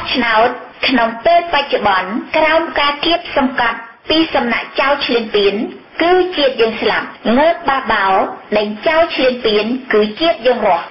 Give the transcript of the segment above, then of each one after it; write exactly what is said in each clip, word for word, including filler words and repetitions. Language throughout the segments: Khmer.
ឆ្នោតក្នុងពេលបច្ចុប្បន្នក្រោមការគៀបសង្កត់ពីសំណាក់ចៅឈ្លានពានគឺជាតិយើងស្លាប់ងើបបះបោដែលចៅឈ្លានពានគឺជាតិយើងរស់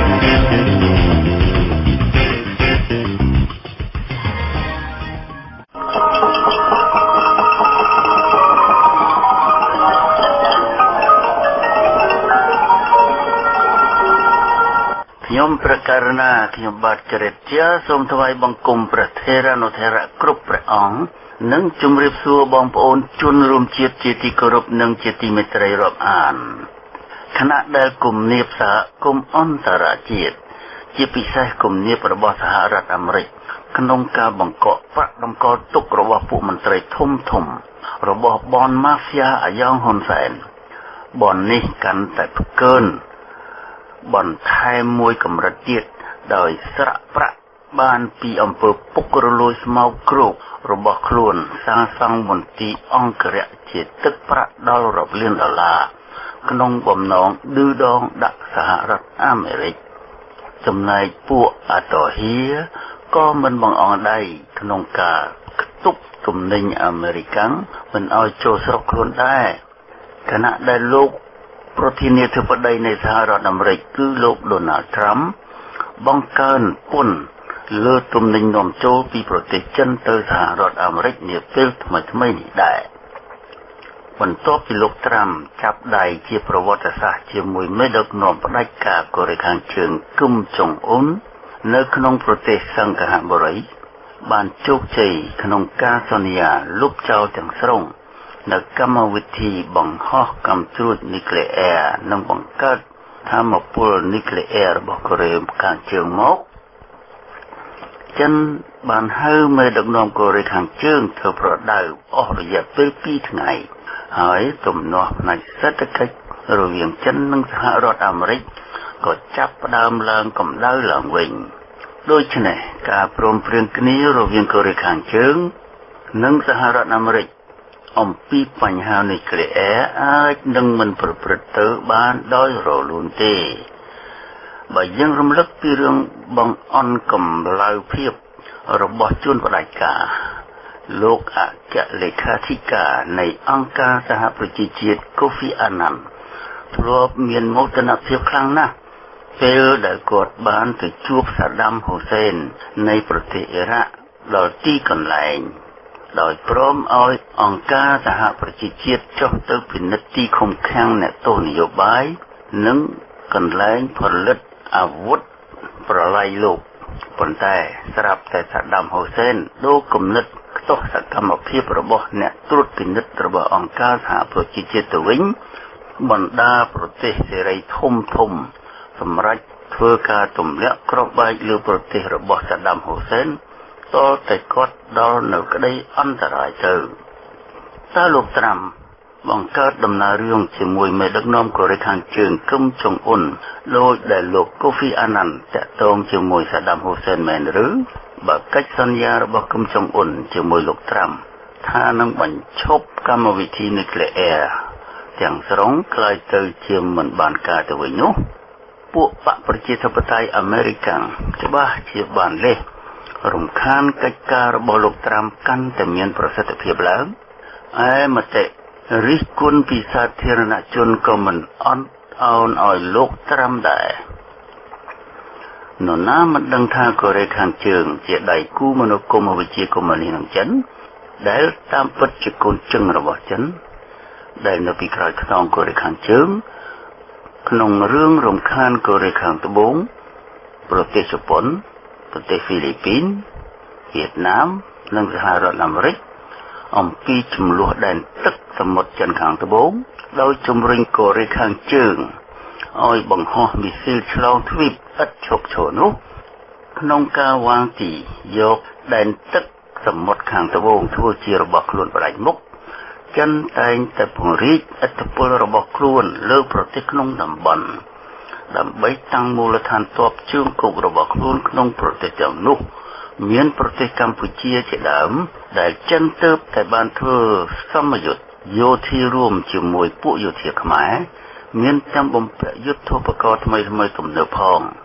ខ្ញុំព្រះករុណាខ្ញុំបាទចរិតជាសូមថ្វាយបង្គំព្រះថេរានុថេរៈគ្រប់ព្រះអង្គនិងជម្រាបសួរបងប្អូនជនរួមជាតិជាទីគោរពនិងជាទីមេត្រីរាប់អានគណៈដែលគំនាបសហគមន៍អន្តរជាតិជាពិសេសគំនាបរបស់សហរដ្ឋអាមេរិកក្នុងការបង្កក់ប្រាក់តម្កល់ទុករបស់ពួកមន្ត្រីធំធំរបស់បនម៉ាហ្វៀអាយ៉ងហ៊ុនសែនបននេះកាន់តែផ្កើនបន្ថែមមួយកម្រិតទៀតដោយស្រាក់ប្រាក់បានពីអង្គើពុករលួយស្មោកគ្រោករបស់ខ្លួនសាងសង់មន្ទីរអង្គរៈជាទឹកប្រាក់ដល់រាប់លានដុល្លារក្នុងបំណងឌឺដងដាក់សហរដ្ឋអាមេរិកចំណែកពួកអាតូហៀក៏មិនបង្អង់ដៃក្នុងការខ្ទប់ទំនិញអាមេរិកាំងមិនឲ្យចូលស្រុកខ្លួនដែរខណៈដែលលោកប្រធានាធិបតីនៃសហរដ្ឋអាមេរិកគឺលោក Donald Trump បង្កើនពន្ធលើទំនិញនាំចូលពីប្រទេសចិនទៅសហរដ្ឋអាមេរិកនាពេលថ្មីៗនេះដែរបន្ទាប់ពីលោក Trump ចាប់ដៃជាប្រវត្តិសាស្ត្រជាមួយមេដឹកនាំផ្ដាច់ការកូរ៉េខាងជើងគឹមចុងអ៊ុននៅក្នុងប្រទេសសិង្ហបុរីបានជោគជ័យក្នុងការសន្យាលុបចោលទាំងស្រុងនៅកម្មវិធីបង្ហោះកាំជ្រួចនុយក្លេអ៊ែរនិងបង្កើតថាមពលនុយក្លេអ៊ែររបស់កូរ៉េខាងជើងមកចិនបានហៅមេដឹកនាំកូរ៉េខាងជើងធ្វើប្រដៅអស់រយៈពេលពីរថ្ងៃហើយទំនាស់ផ្នែកសេដ្ឋកិច្ចរវាងចិននិងសហរដ្ឋអាមេរិកក៏ចាប់ផ្ដើមឡើងកម្ដៅឡើងវិញដូច្នេះការព្រមព្រៀងគ្នារវាងកូរ៉េខាងជើងនិងសហរដ្ឋអាមេរិកអំពីបញ្ហានុយក្លេអ៊ែរអាចនឹងមិនប្រព្រឹត្តទៅបានដោយរលូនទេបើយើងរំលឹកពីរឿងបង្អន់កម្លៅភាពរបស់ជនផ្ដាច់ការលោកអគ្គលេខាធិការនៃអង្គការសហប្រជាជាតិ Kofi Annan ធ្លាប់មានមោទនភាពខ្លាំងណាស់ពេលដែលគាត់បានទៅជួបសាដាមហ៊ូសេននៃប្រទេសអ៊ីរ៉ាក់ដល់ទីកន្លែងដោយព្រមឲ្យអង្គការសហប្រជាជាតិចុះទៅពិនិត្យទីឃុំឃាំងអ្នកទោសនយោបាយនិងកន្លែងផលិតអាវុធប្រឡាយលោកប៉ុន្តែស្រាប់តែសាដាមហ៊ូសេនដូរគំនិតខ្ទាស់សកម្មភាពរបស់អ្នកត្រួតពិនិត្យរបស់អង្គការសហប្រជាជាតិទៅវិញបណ្ដាប្រទេសសេរីធំធំសម្រាប់ធ្វើការទម្លាក់គ្រាប់បែកលើប្រទេសរបស់សាដាមហ៊ូសេនតតែគាត់ដល់នៅក្តីអន្តរាយទៅតើលោកត្រាំបង្កើតដំណើររឿងជាមួយមេដឹកនាំកូរ៉េខាងជើងគឹមចុងអ៊ុនដោយដែលលោក Kofi Annan តាក់ទងជាមួយសាដាមហ៊ូសេនមែនឬបើកិច្ចសន្យារបស់គឹមចុងអ៊ុនជាមួយលោកត្រាំថានឹងបញ្ឈប់កម្មវិធីនុយក្លេអ៊ែរទាំងស្រុងក្លាយទៅជាមិនបានការទៅវិញនោះពួកបកប្រជាធិបតេយ្យអាមេរិកច្បាស់ជាបានលេសរំខានកិច្ចការរបស់លោកត្រាំកាន់តែមានប្រសិទ្ធភាពឡើងឯមតិរិះគន់ពីសាធារណជនក៏មិនអន់អោនឲ្យលោកត្រាំដែរនរណាមិនដឹងថាកូរ៉េខាងជើងជាដៃគូមនោគមវិជ្ជាកុម្មុយនីសនឹងចិនដែលតាមពិតជាកូនជឹងរបស់ចិនដែលនៅពីក្រោយខ្នងកូរ៉េខាងជើងក្នុងរឿងរំខានកូរ៉េខាងត្បូងប្រទេសជប៉ុនប្រទេសហ្វីលីពីនវៀតណាមនិងសហរដ្ឋអាមេរិកអំពីចំនួនដែនទឹកសមុទ្រចិនខាងត្បូងដោយជំរុញកូរ៉េខាងជើងឲ្យបង្ហោះមីស៊ីលឆ្លងទ្វីបឥតឈប់ឈរនោះក្នុងការវ៉ាងទីយកដែនទឹកសមុទ្រខាងត្បូងធ្វើជារបស់ខ្លួនផ្ដាច់មុខចិនតែងតែពង្រីកឥទ្ធិពលរបស់ខ្លួនលើប្រទេសក្នុងតំបន់ដើម្បីតាំងមូលដ្ឋានទ័ពជើងគោករបស់ខ្លួនក្នុងប្រទេសទាំងនោះមានប្រទេសកម្ពុជាជាដើមដែលចិនទើបតែបានធ្វើសមយុទ្ធយោធារួមជាមួយពួកយោធាខ្មែរមានទាំងបំពាក់យុទ្ធោបករណ៍ថ្មីៗទំនើបផង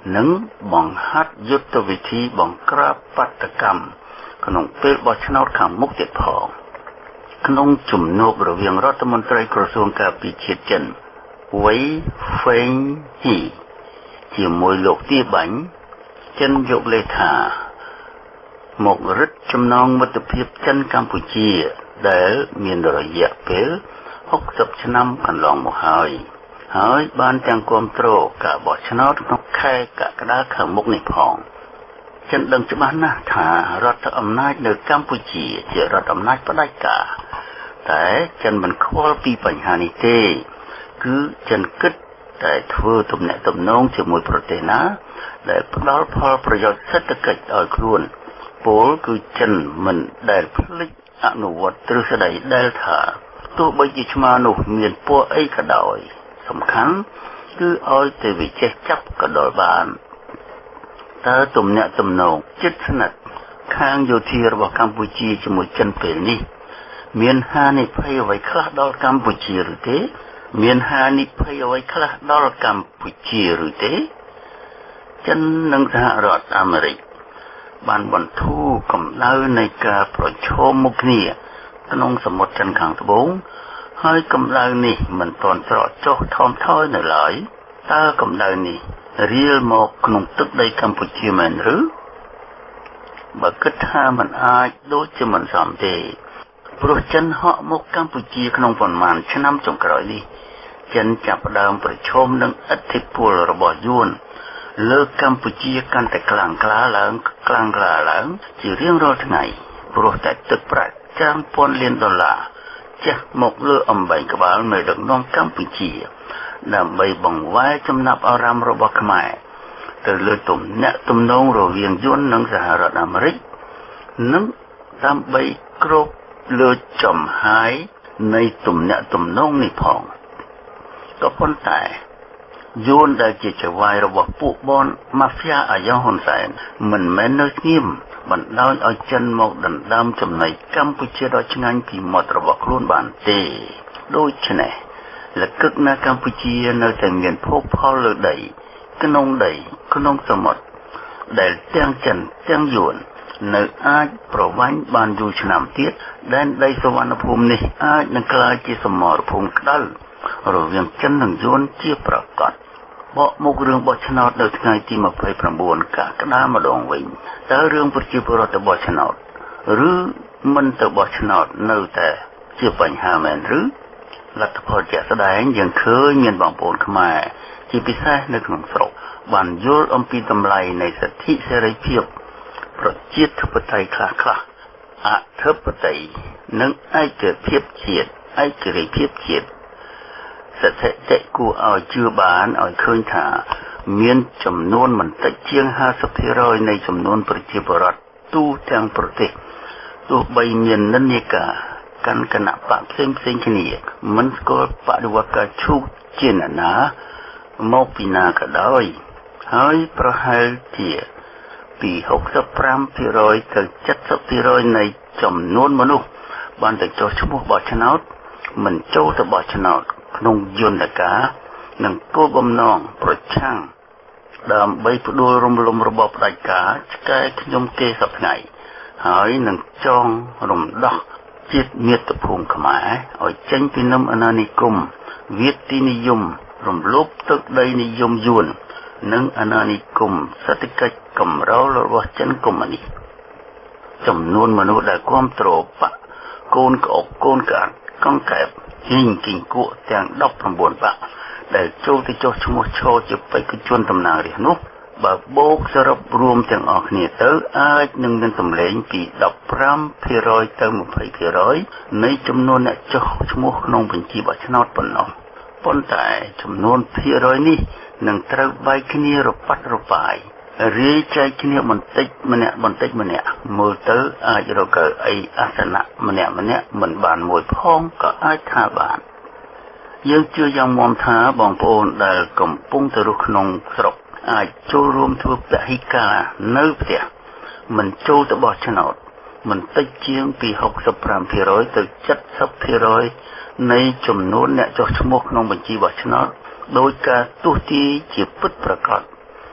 និងបង្ហាត់យុទ្ធវិធីបង្ក្រាបបាតុកម្មក្នុងពេលបោះឆ្នោតខាងមុខទៀតផងក្នុងជំនួបរវាងរដ្ឋមន្ត្រីក្រសួងការពារជាតិចិនវ៉ៃហ្វេងហ៊ីជាមួយលោកទីបាញ់ចិនយកលេខថាមករឹតចំណងមិត្តភាពចិនកម្ពុជាដែលមានរយៈពេលហុកសិបឆ្នាំកន្លងមកហើយហើយបានទាំងគ្រប់គ្រងការបោះឆ្នោតក្នុងខែកក្កដាខាងមុខនេះផងចិនដឹងច្បាស់ណាស់ថារដ្ឋអំណាចនៅកម្ពុជាជារដ្ឋអំណាចផ្ដាច់ការតែចិនមិនខ្វល់ពីបញ្ហានេះទេគឺចិនគិតតែធ្វើទំនាក់ទំនងជាមួយប្រទេសណាដែលផ្ដល់ផលប្រយោជន៍សេដ្ឋកិច្ចឲ្យខ្លួនពលគឺចិនមិនដែលភ្លេចអនុវត្តទ្រឹស្ដីដែលថាទោះបីជាឆ្មានោះមានពណ៌អីក៏ដោយសំខាន់គឺឲ្យតែវាចេះចាប់ក៏ដល់បានតើទំនាក់ទំនងជិតស្និទ្ធខាងយោធារបស់កម្ពុជាជាមួយចិនពេលនេះមានហានិភ័យអ្វីខ្លះដល់កម្ពុជាឬទេមានហានិភ័យអ្វីខ្លះដល់កម្ពុជាឬទេចិននិងសហរដ្ឋអាមេរិកបានបន្ធូរកម្ដៅនៃការប្រឈមមុខគ្នាក្នុងសមុទ្រចិនខាងត្បូងហើយកម្ដៅនេះមិនទាន់ស្រកចុះថមថយនៅឡើយតើកម្ដៅនេះរៀលមកក្នុងទឹកដីកម្ពុជាមែនឬបើគិតថាมันអាចដូចជាមិនសមទេព្រោះចិនហក់មកកម្ពុជាក្នុងប៉ុន្មានឆ្នាំចុងក្រោយនេះចិនចាប់ផ្ដើមប្រឈមនឹងឥទ្ធិពលរបស់យួនលើកម្ពុជាកាន់តែខ្លាំងក្លាឡើងខ្លាំងក្លាឡើងជារៀងរាល់ថ្ងៃព្រោះតែទឹកប្រាក់ចាំពាន់លានដុល្លារចាស់មកលើអំបែងក្បាលមេដឹកនាំកម្ពុជាដើម្បីបង្វែរចំណាប់អារម្មណ៍របស់ខ្មែរទៅលើទំនាក់ទំនងរវាងយួននិងសហរដ្ឋអាមេរិកនិងដើម្បីគ្របលើចំហាយនៃទំនាក់ទំនងនេះផងក៏ប៉ុន្តែយួនដែលជាចៅហ្វាយរបស់ពួកបនម៉ាហ្វៀអាយ៉ងហ៊ុនសែនមិនមែននៅស្ងៀមបណ្ដោយឲ្យចិនមកដណ្ដើមចំណីកម្ពុជាដ៏ឆ្ងាញ់ពីមាត់របស់ខ្លួនបានទេដូច្នេះលកឹកណាកម្ពុជានៅតែមានភោគផលលើដីក្នុងដីក្នុងសមុទ្រដែលទាំងចិនទាំងយួននៅអាចប្រវ័ញ្ចបានយូរឆ្នាំទៀតដែនដីសុវណ្ណភូមិនេះអាចនឹងក្លាយជាសមរភូមិក្តៅរវាងចិននិងយួនជាប្រកបបកមុខរឿងបោះឆ្នោតនៅថ្ងៃទីម្ភៃប្រាំបួនកក្កដាម្ដងវិញតើរឿងប្រជាពលរដ្ឋទៅបោះឆ្នោតឬមិនទៅបោះឆ្នោតនៅតែជាបញ្ហាមែនឬលទ្ធផលជាក់ស្ដែងយើងឃើញមានបងប្អូនខ្មែរជាពិសេសនៅក្នុងស្រុកបានយល់អំពីតម្លៃនៃសិទ្ធិសេរីភាពប្រជាធិបតេយ្យខ្លះៗអធិបតេយ្យនិងឯកភាពជាតិឯករាជ្យភាពជាតិស្ថិតិគួរឲ្យជឿបានឲ្យឃើញថាមានចំនួនមិនតិចជាង ห้าสิบเปอร์เซ็นต์ នៃចំនួនប្រជាពលរដ្ឋទូទាំងប្រទេសទោះបីមាននិន្នាការកាន់គណៈបកផ្សេងផ្សេងគ្នាមិនស្គាល់បដិវត្តការឈូកជាណានាមកពីណាក៏ដោយហើយប្រហែលជាពី หกสิบห้าเปอร์เซ็นต์ ទៅ เจ็ดสิบเปอร์เซ็นต์ នៃចំនួនមនុស្សបានទៅចុះឈ្មោះបោះឆ្នោតមិនចូលទៅបោះឆ្នោតក្នុងយន្តការនិងគោលបំណងប្រឆាំងដើម្បីផ្ដួលរំលំរបបផ្ដាច់ការឆ្កែខ្ញុំគេសប្តាហ៍ហើយនឹងចងរំដោះជាតិមាតុភូមិខ្មែរឲ្យចេញពីនឹមអាណានិគមវាទីនិយមរំលោភទឹកដីនិយមយួននិងអាណានិគមសេដ្ឋកិច្ចកំរោលរបស់ចិនកុម្មុយនីសចំនួនមនុស្សដែលគ្រប់គ្រងបកកូនក្អកកូនកាត់កង្កែបហ៊ីងគីងគក់ទាំងដប់ប្រាំបួនបកដែលចូលទៅចុះឈ្មោះឈរជាបេក្ខជនតំណាងរាស្ត្រនោះបើបូកសរុបរួមទាំងអស់គ្នាទៅអាចនឹងមានសម្លេងពី ដប់ប្រាំភាគរយ ទៅ ยี่สิบភាគរយ នៃចំនួនអ្នកចុះឈ្មោះក្នុងបញ្ជីបោះឆ្នោតប៉ុណ្ណោះប៉ុន្តែចំនួនភាគរយនេះនឹងត្រូវបែកគ្នារប៉ាត់របាយរាយចែកគ្នាបន្តិចម្នាក់បន្តិចម្នាក់មើលទៅអាចរកអីអាសនៈម្នាក់ម្នាក់មិនបានមួយផងក៏អាចថាបានយើងជឿយ៉ាងមាំថាបងប្អូនដែលកំពុងទៅរស់ក្នុងស្រុកអាចចូលរួមធ្វើពហិការនៅផ្ទះមិនចូលទៅបោះឆ្នោតមិនតិចជាងពី หกสิบห้าភាគរយ ទៅ เจ็ดสิบភាគរយ នៃចំនួនអ្នកចុះឈ្មោះក្នុងបញ្ជីបោះឆ្នោតដោយការទស្សន៍ទាយជាពិតប្រាកដ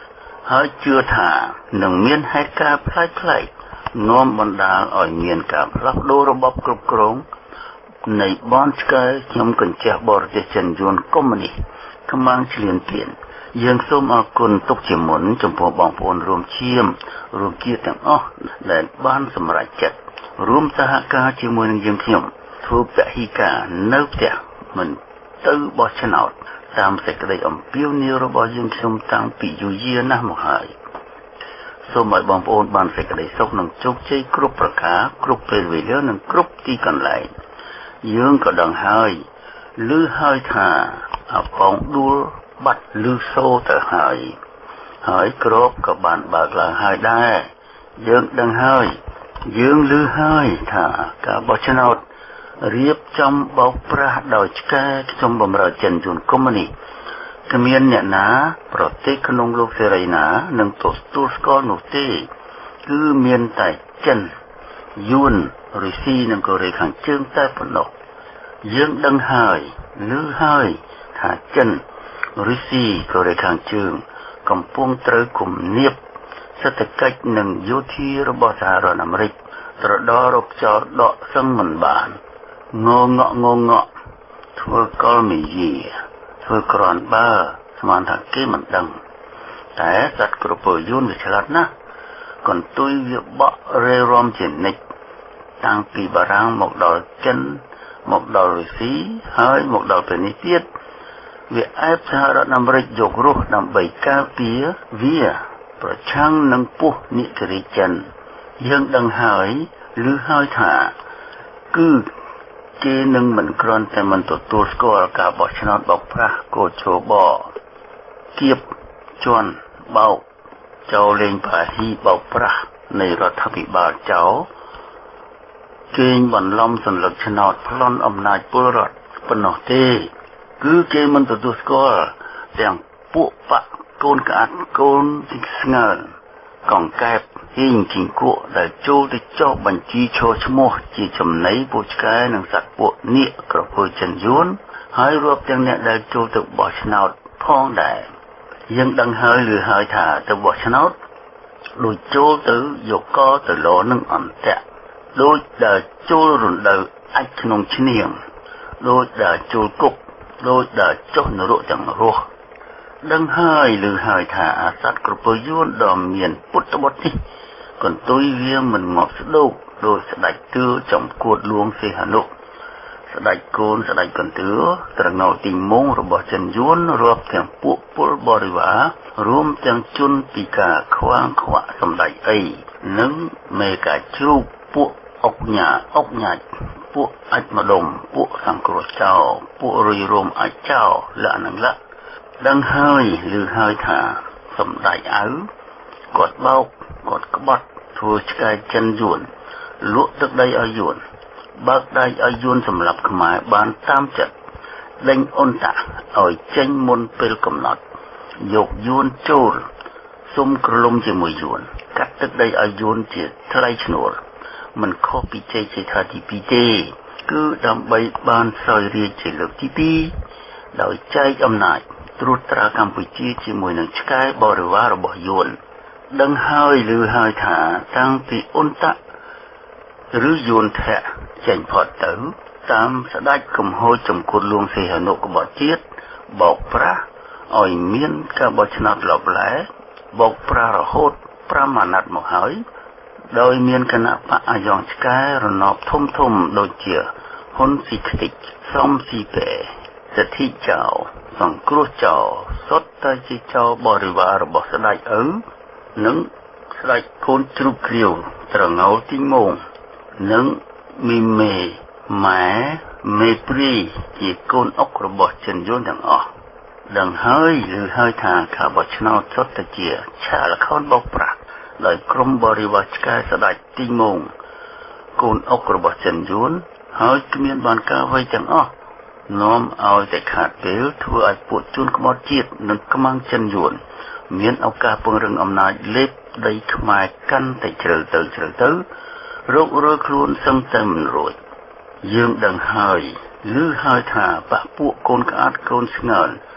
ហើយជឿថានឹងមានហេតុការណ៍ផ្លែកៗនាំបណ្ដាលឲ្យមានការផ្លាស់ប្ដូររបបគ្រប់គ្រងនៃបនឆ្កែខ្ញុំកញ្ជះបរទេសចិនយួនកុម្មុយនីសកម្មាំងឈ្លានពានយើងសូមអរគុណទុកជាមុនចំពោះបងប្អូនរួមឈាមរួមជាតិទាំងអស់ដែលបានសម្រេចចិត្តរួមសហការជាមួយនឹងយើងខ្ញុំធ្វើពហិការនៅផ្ទះមិនទៅបោះឆ្នោតតាមសេចក្តីអំពាវនាវរបស់យើងខ្ញុំតាំងពីយូរយារណាស់មកហើយសូមឲ្យបងប្អូនបានសេចក្តីសុខនិងជោគជ័យគ្រប់ប្រការគ្រប់ពេលវេលានិងគ្រប់ទីកន្លែងយើងក៏ដឹងហើយឮហើយថាអបងដួលបាត់ឮសូរទៅហើយហើយក្របក៏បានបើកឡើងហើយដែរយើងដឹងហើយយើងឮហើយថាការបោះឆ្នោតរៀបចំបោកប្រាស់ដោយឆ្កែខ្ញុំបំរើចិនយួនកុម្មុយនីសគ្មានអ្នកណាប្រទេសក្នុងលោកសេរីណានឹងទទួលស្គាល់នោះទេគឺមានតែចិនយួនរុស្ស៊ីនិងកូរ៉េខាងជើងតែប៉ុណ្ណោះយើងដឹងហើយឮហើយថាចិនរុស្ស៊ីកូរ៉េខាងជើងកំពុងត្រូវគំនាបសេដ្ឋកិច្ចនិងយោធារបស់សហរដ្ឋអាមេរិកត្រដររកចោលដកសឹងមិនបានងងក់ងងក់ធ្វើកលមីយាធ្វើក្រាន់បើស្មានថាគេមិនដឹងតែសត្វក្រពើយួនវាឆ្លាតណាស់កន្ទុយវាបក់រេរំជានិច្ចតាំងពីបារាំងមកដល់ចិនមកដល់រុស្ស៊ីហើយមកដល់ពេលនេះទៀតវាអែបសហរដ្ឋអាមេរិកយករស់ដើម្បីការពារវាប្រឆាំងនឹងពោះនិគរីចិនយើងដឹងហើយឬហើយថាគឺគេនឹងមិនគ្រាន់តែមិនទទួលស្គាល់ការបោះឆ្នោតបោកប្រាស់កោជបគៀបជន់បោកចោលលេងបាហ៊ីបោកប្រាស់នៃរដ្ឋាភិបាលចោលគេងបន្លំសន្លឹកឆ្នោតប្លន់អំណាចពលរដ្ឋប៉ុណ្ណោះទេគឺគេមិនទទួលស្គាល់ទាំងពួកបកកូនក្អាត់កូនស្ងើកងកែបហ៊ីងជីងគក់ដែលចូលទៅចុះបញ្ជីឈរឈ្មោះជាចំណីពួកឆ្កែនិងសត្វពួកនាគក្រពើចិនយួនហើយរាប់ទាំងអ្នកដែលចូលទៅបោះឆ្នោតផងដែរយើងដឹងហើយឬហើយថាទៅបោះឆ្នោតដូចចូលទៅយកកទៅលនឹងអន្តៈដូចដែលចូលរណ្ដៅអាចក្នុងឈ្នៀងដូចដែលចូលគុកដូចដែលចុះនរកទាំងរស់ដឹងហើយឬហើយថាអាសត្វក្រពើយួនដ៏មានពុតបុត្រនេះកន្ទុយវាមិនងាប់ស្ដោកដោយស្ដេចទឿចំគួតលួងសីហនុស្ដេចកូនស្ដេចកន្ទឿត្រងោទីមងរបស់ចិនយួនរាប់ទាំងពួកពលបរិវាររួមទាំងជនពីការខ្វាងខ្វាក់សម្ដេចអីនិងមេកាជ្រូកពួកអុកញ៉ាអុកញ៉ាច់ពួកអាចម្ដុំពួកសង្គ្រោះចោលពួករុយរោមអាចចោលលក្ខនឹងលក្ខដឹងហើយឬហើយថាសម្ដេចអៅគាត់បោកគាត់ក្បត់ធ្វើឆ្កែចិនយួនលក់ទឹកដីឲ្យយួនបើកដៃឲ្យយួនសម្រាប់ខ្មែរបានតាមចិត្តដេញអ៊ុនតាឲ្យចេញមុនពេលកំណត់យកយួនចូលសុំក្រឡុំជាមួយយួនកាត់ទឹកដីឲ្យយួនជាថ្លៃឈ្នួលមិនខុសពីជ័យជេដ្ឋាទីពីរទេគឺដើម្បីបានសោយរាជជាលើកទីពីរដោយចែកអំណាចត្រួតត្រាកម្ពុជាជាមួយនឹងឆ្កែបរិវាររបស់យួនដឹងហើយឬហើយថាតាំងពីអ៊ុនតាឬយួនធៈចេញផុតទៅតាមស្ដេចកំហូចចំគួតលួងសីហនុក្បត់ជាតិបោកប្រាស់ឲ្យមានការបោះឆ្នោតលបលែបោកប្រាស់រហូតប្រាំអាណត្តិមកហើយដោយមានគណៈបកអាយ៉ងឆ្កែរណបធំធំដូចជាហ៊ុនស៊ីខ្ទេចសំស៊ីពេសិទ្ធិចៅសង្គ្រោះចៅសុទ្ធតែជាចៅបរិវាររបស់ស្ដេចឪនិងស្ដេចកូនជ្រូកគ្រាវត្រងោលទីមងនិងមីមេម៉ែមេព្រីជាកូនអុករបស់ចិនយួនទាំងអស់ដឹងហើយឬហើយថាការបោះឆ្នោតសុទ្ធតែជាឆាលខោនបោកប្រាស់ដោយក្រុមបរិវារឆ្កែស្ដេចទីមងកូនអុករបស់ចិនយួនហើយគ្មានបានការអ្វីទាំងអស់នាំឲ្យតែខាតពេលធ្វើឲ្យពួកជនក្បត់ជាតិនិងខ្មាំងចិនយួនមានឱកាសពង្រឹងអំណាចលេបដីខ្មែរកាន់តែជ្រៅទៅជ្រៅទៅរករើខ្លួនសឹងតែមិនរួចយើងដឹងហើយឬហើយថាបកពួកកូនក្អាតកូនស្ងើក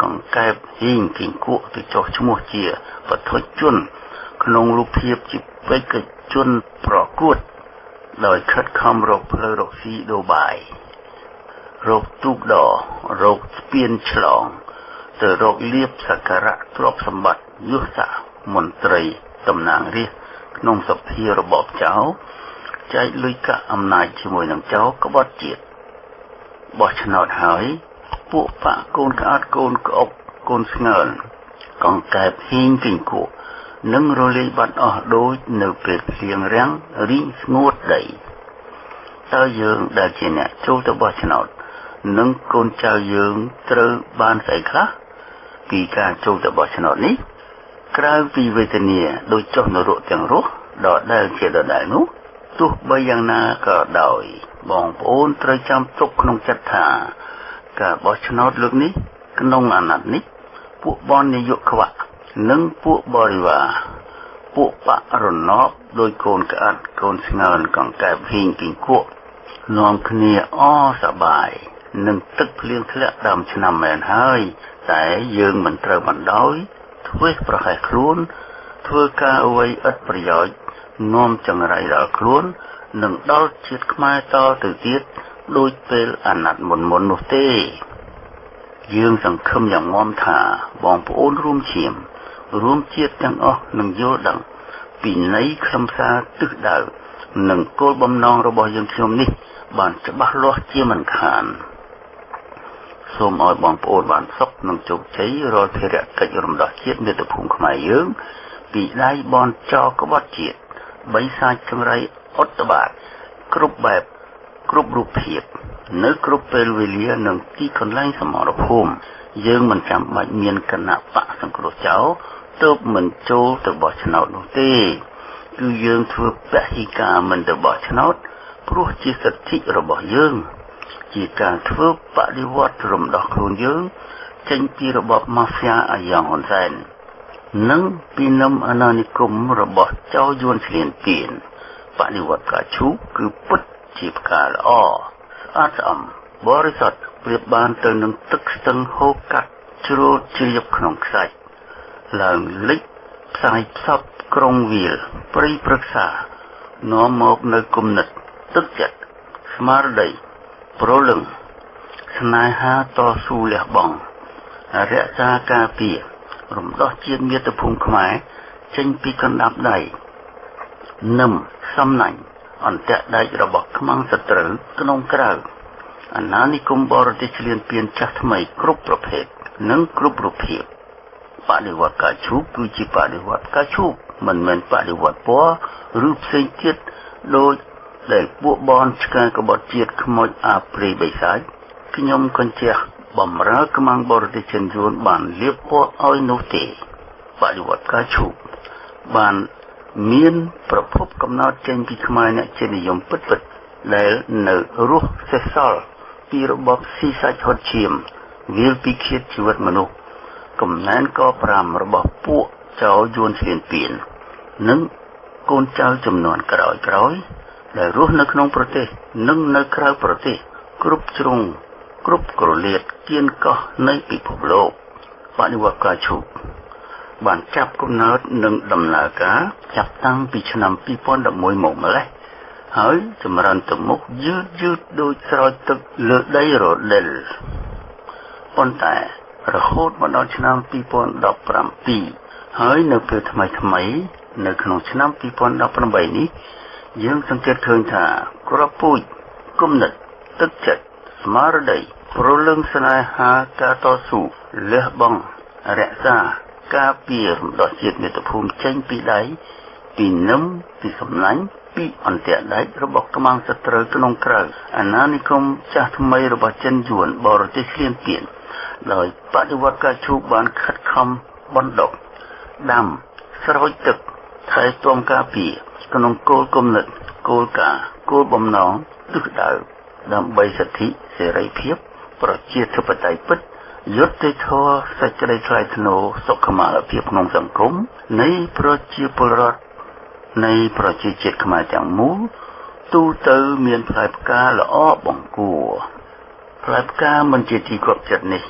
កង្កែបហ៊ីងគីងគក់ទៅចុះឈ្មោះជាបឋិជនក្នុងរូបភាពជាបេក្ខជនប្រកួតដោយខិតខំរកផ្លូវរកស៊ីដូបាយរកទូកដរកស្ពានឆ្លងទៅរកលៀបសក្ការៈទ្រព្យសម្បត្តិយុទ្ធសាស្ត្រមន្ត្រីតំណាងរាស្ត្រក្នុងសភារបបចៅចែកលុយកាក់អំណាចជាមួយនឹងចៅក្បត់ជាតិបោះឆ្នោតហើយពួកបាក់កូនក្អាតកូនក្អុកកូនស្ងើលកង្កែបហ៊ីងគីងគក់នឹងរលាយបាត់អស់ដូចនៅពេលភ្លៀងរាំងរីងស្ងួតដីតើយើងដែលជាអ្នកចូលទៅបោះឆ្នោតនិងកូនចៅយើងត្រូវបានស្អីខ្លះពីការចូលទៅបោះឆ្នោតនេះក្រៅពីវេទនាដូចចុះនរកទាំងរស់ដដែលជាដដែលនោះទោះបីយ៉ាងណាក៏ដោយបងប្អូនត្រូវចាំទុកក្នុងចិត្តថាការបោះឆ្នោតលើកនេះក្នុងអាណត្តិនេះពួកបននាយកខ្វាក់និងពួកបរិវារពួកបរណបដោយកូនក្អាត់កូនស្ងើនកង្កែបហ៊ីងគីងគក់នាំគ្នាអសប្បាយនឹងទឹកភ្លៀងធ្លាក់ដើមឆ្នាំមែនហើយតែយើងមិនត្រូវបណ្ដោយធ្វើប្រហែសខ្លួនធ្វើការអ្វីឥតប្រយោជន៍នាំចង្រៃដល់ខ្លួននិងដល់ជាតិខ្មែរតទៅទៀតដូចពេលអាណត្តិមុនមុននោះទេយើងសង្ឃឹមយ៉ាងងាំថាបងប្អូនរួមឈាមរួមជាតិទាំងអស់នឹងយល់ដឹងពីន័យខ្លឹមសារទិសដៅនិងគោលបំណងរបស់យើងខ្ញុំនេះបានច្បាស់លាស់ជាមិនខានសូមឲ្យបងប្អូនបានសុខនិងជោគជ័យរាល់ភារកិច្ចរំដោះជាតិមាតុភូមិខ្មែរយើងពីដៃបនចោក្បត់ជាតិបិសាចចង្រៃអុតបាតគ្រប់បែបគ្រប់រូបភាពនៅគ្រប់ពេលវេលានិងទីកន្លែងសមរភូមិយើងមិនចាំបាច់មានគណៈបកសង្គ្រោះចោលទើបមិនចូលទៅបោះឆ្នោតនោះទេគឺយើងធ្វើពហិការមិនទៅបោះឆ្នោតព្រោះជាសិទ្ធិរបស់យើងជាការធ្វើបដិវត្តរំដោះខ្លួនយើងចេញពីរបបម៉ាហ្វ្យាអាយ៉ងហ៊ុនសែននិងពីនឹមអាណានិគមរបស់ចៅយួនឈ្លានពានបដិវត្តការឈូកគឺពិតជាផ្កាល្អស្អាតស្អំបរិសុទ្ធប្រៀបបានទៅនឹងទឹកស្ទឹងហូរកាត់ជ្រោតជ្រាបក្នុងខ្សាច់ឡើងលិចផ្សាយផ្សព្វក្រុងវាលព្រៃព្រឹក្សានាំមកនៅគំនិតទឹកចិត្តស្មារតីប្រលឹងស្នេហាតស៊ូលះបង់រក្សាការពាររំដោះជាតិមាតុភូមិខ្មែរចេញពីកណ្ដាប់ដៃនឹមសំណាញ់អន្តៈដែករបស់ខ្មាំងសត្រូវក្នុងក្រៅអាណានិគមបរទេសឈ្លានពានចាស់ថ្មីគ្រប់ប្រភេទនិងគ្រប់រូបភាពបដិវត្តការឈូកគឺជាបដិវត្តការឈូកមិនមែនបដិវត្តពណ៌ឬផ្សេងទៀតដោយដែលពួកបនឆ្កែក្បត់ជាតិខ្មោចអាព្រៃបិសាចខ្ញុំកញ្ជះបំរើខ្មាំងបរទេសចិនយួនបានលាបពណ៌ឲ្យនោះទេបដិវត្តការឈូកបានមានប្រភពកំណត់ចេញពីខ្មែរអ្នកជានិយមពិតៗដែលនៅរស់សេសសល់ពីរបបស៊ីសាច់ហត់ឈាមវាលពីឃាតជីវិតមនុស្សកំណែនកប្រាំរបស់ពួកចៅយួនឈ្លានពាននិងកូនចៅចំនួនក្រោយក្រោយដែលរស់នៅក្នុងប្រទេសនិងនៅក្រៅប្រទេសគ្រប់ជ្រុងគ្រប់ក្រលៀតគៀនកោះនៃពិភពលោកបដិវត្តការឈូកបានចាប់កំណើតនិងដំណើរការចាប់តាំងពីឆ្នាំពីរពាន់ដប់មួយមកម្លេះហើយចម្រើនទៅមុខយឺតយឺតដូចស្រោចទឹកលើដីរដិលប៉ុន្តែរហូតមកដល់ឆ្នាំពីរពាន់ដប់ប្រាំពីរហើយនៅពេលថ្មីថ្មីនៅក្នុងឆ្នាំពីរពាន់ដប់ប្រាំបីនេះយើងសង្កេតឃើញថាក្របពូជគំនិតទឹកចិត្តស្មារតីប្រលឹងស្នេហាការតស៊ូលះបង់រក្សាការពាររំដោះជាតិមាតុភូមិចេញពីដៃពីនឹមពីសំណាញ់ពីអន្តៈដែករបស់ខ្មាំងសត្រូវក្នុងក្រៅអាណានិគមចាស់ថ្មីរបស់ចិនយួនបរទេសឈ្លានពានដោយបដិវត្តការឈូកបានខិតខំបណ្ដុះដាំស្រោចទឹកថែទាំការពារក្នុងគោលគំនិតគោលការណ៍គោលបំណងទិសដៅដើម្បីសិទ្ធិសេរីភាពប្រជាធិបតេយ្យពិតយុត្តិធម៌សេចក្តីថ្លៃថ្នូរសុខុមាលភាពក្នុងសង្គមនៃប្រជាពលរដ្ឋនៃប្រជាជាតិខ្មែរទាំងមូលទូទៅមានផ្លែផ្កាល្អបង្គួរផ្លែផ្កាមិនជាទីគាប់ចិត្តនេះ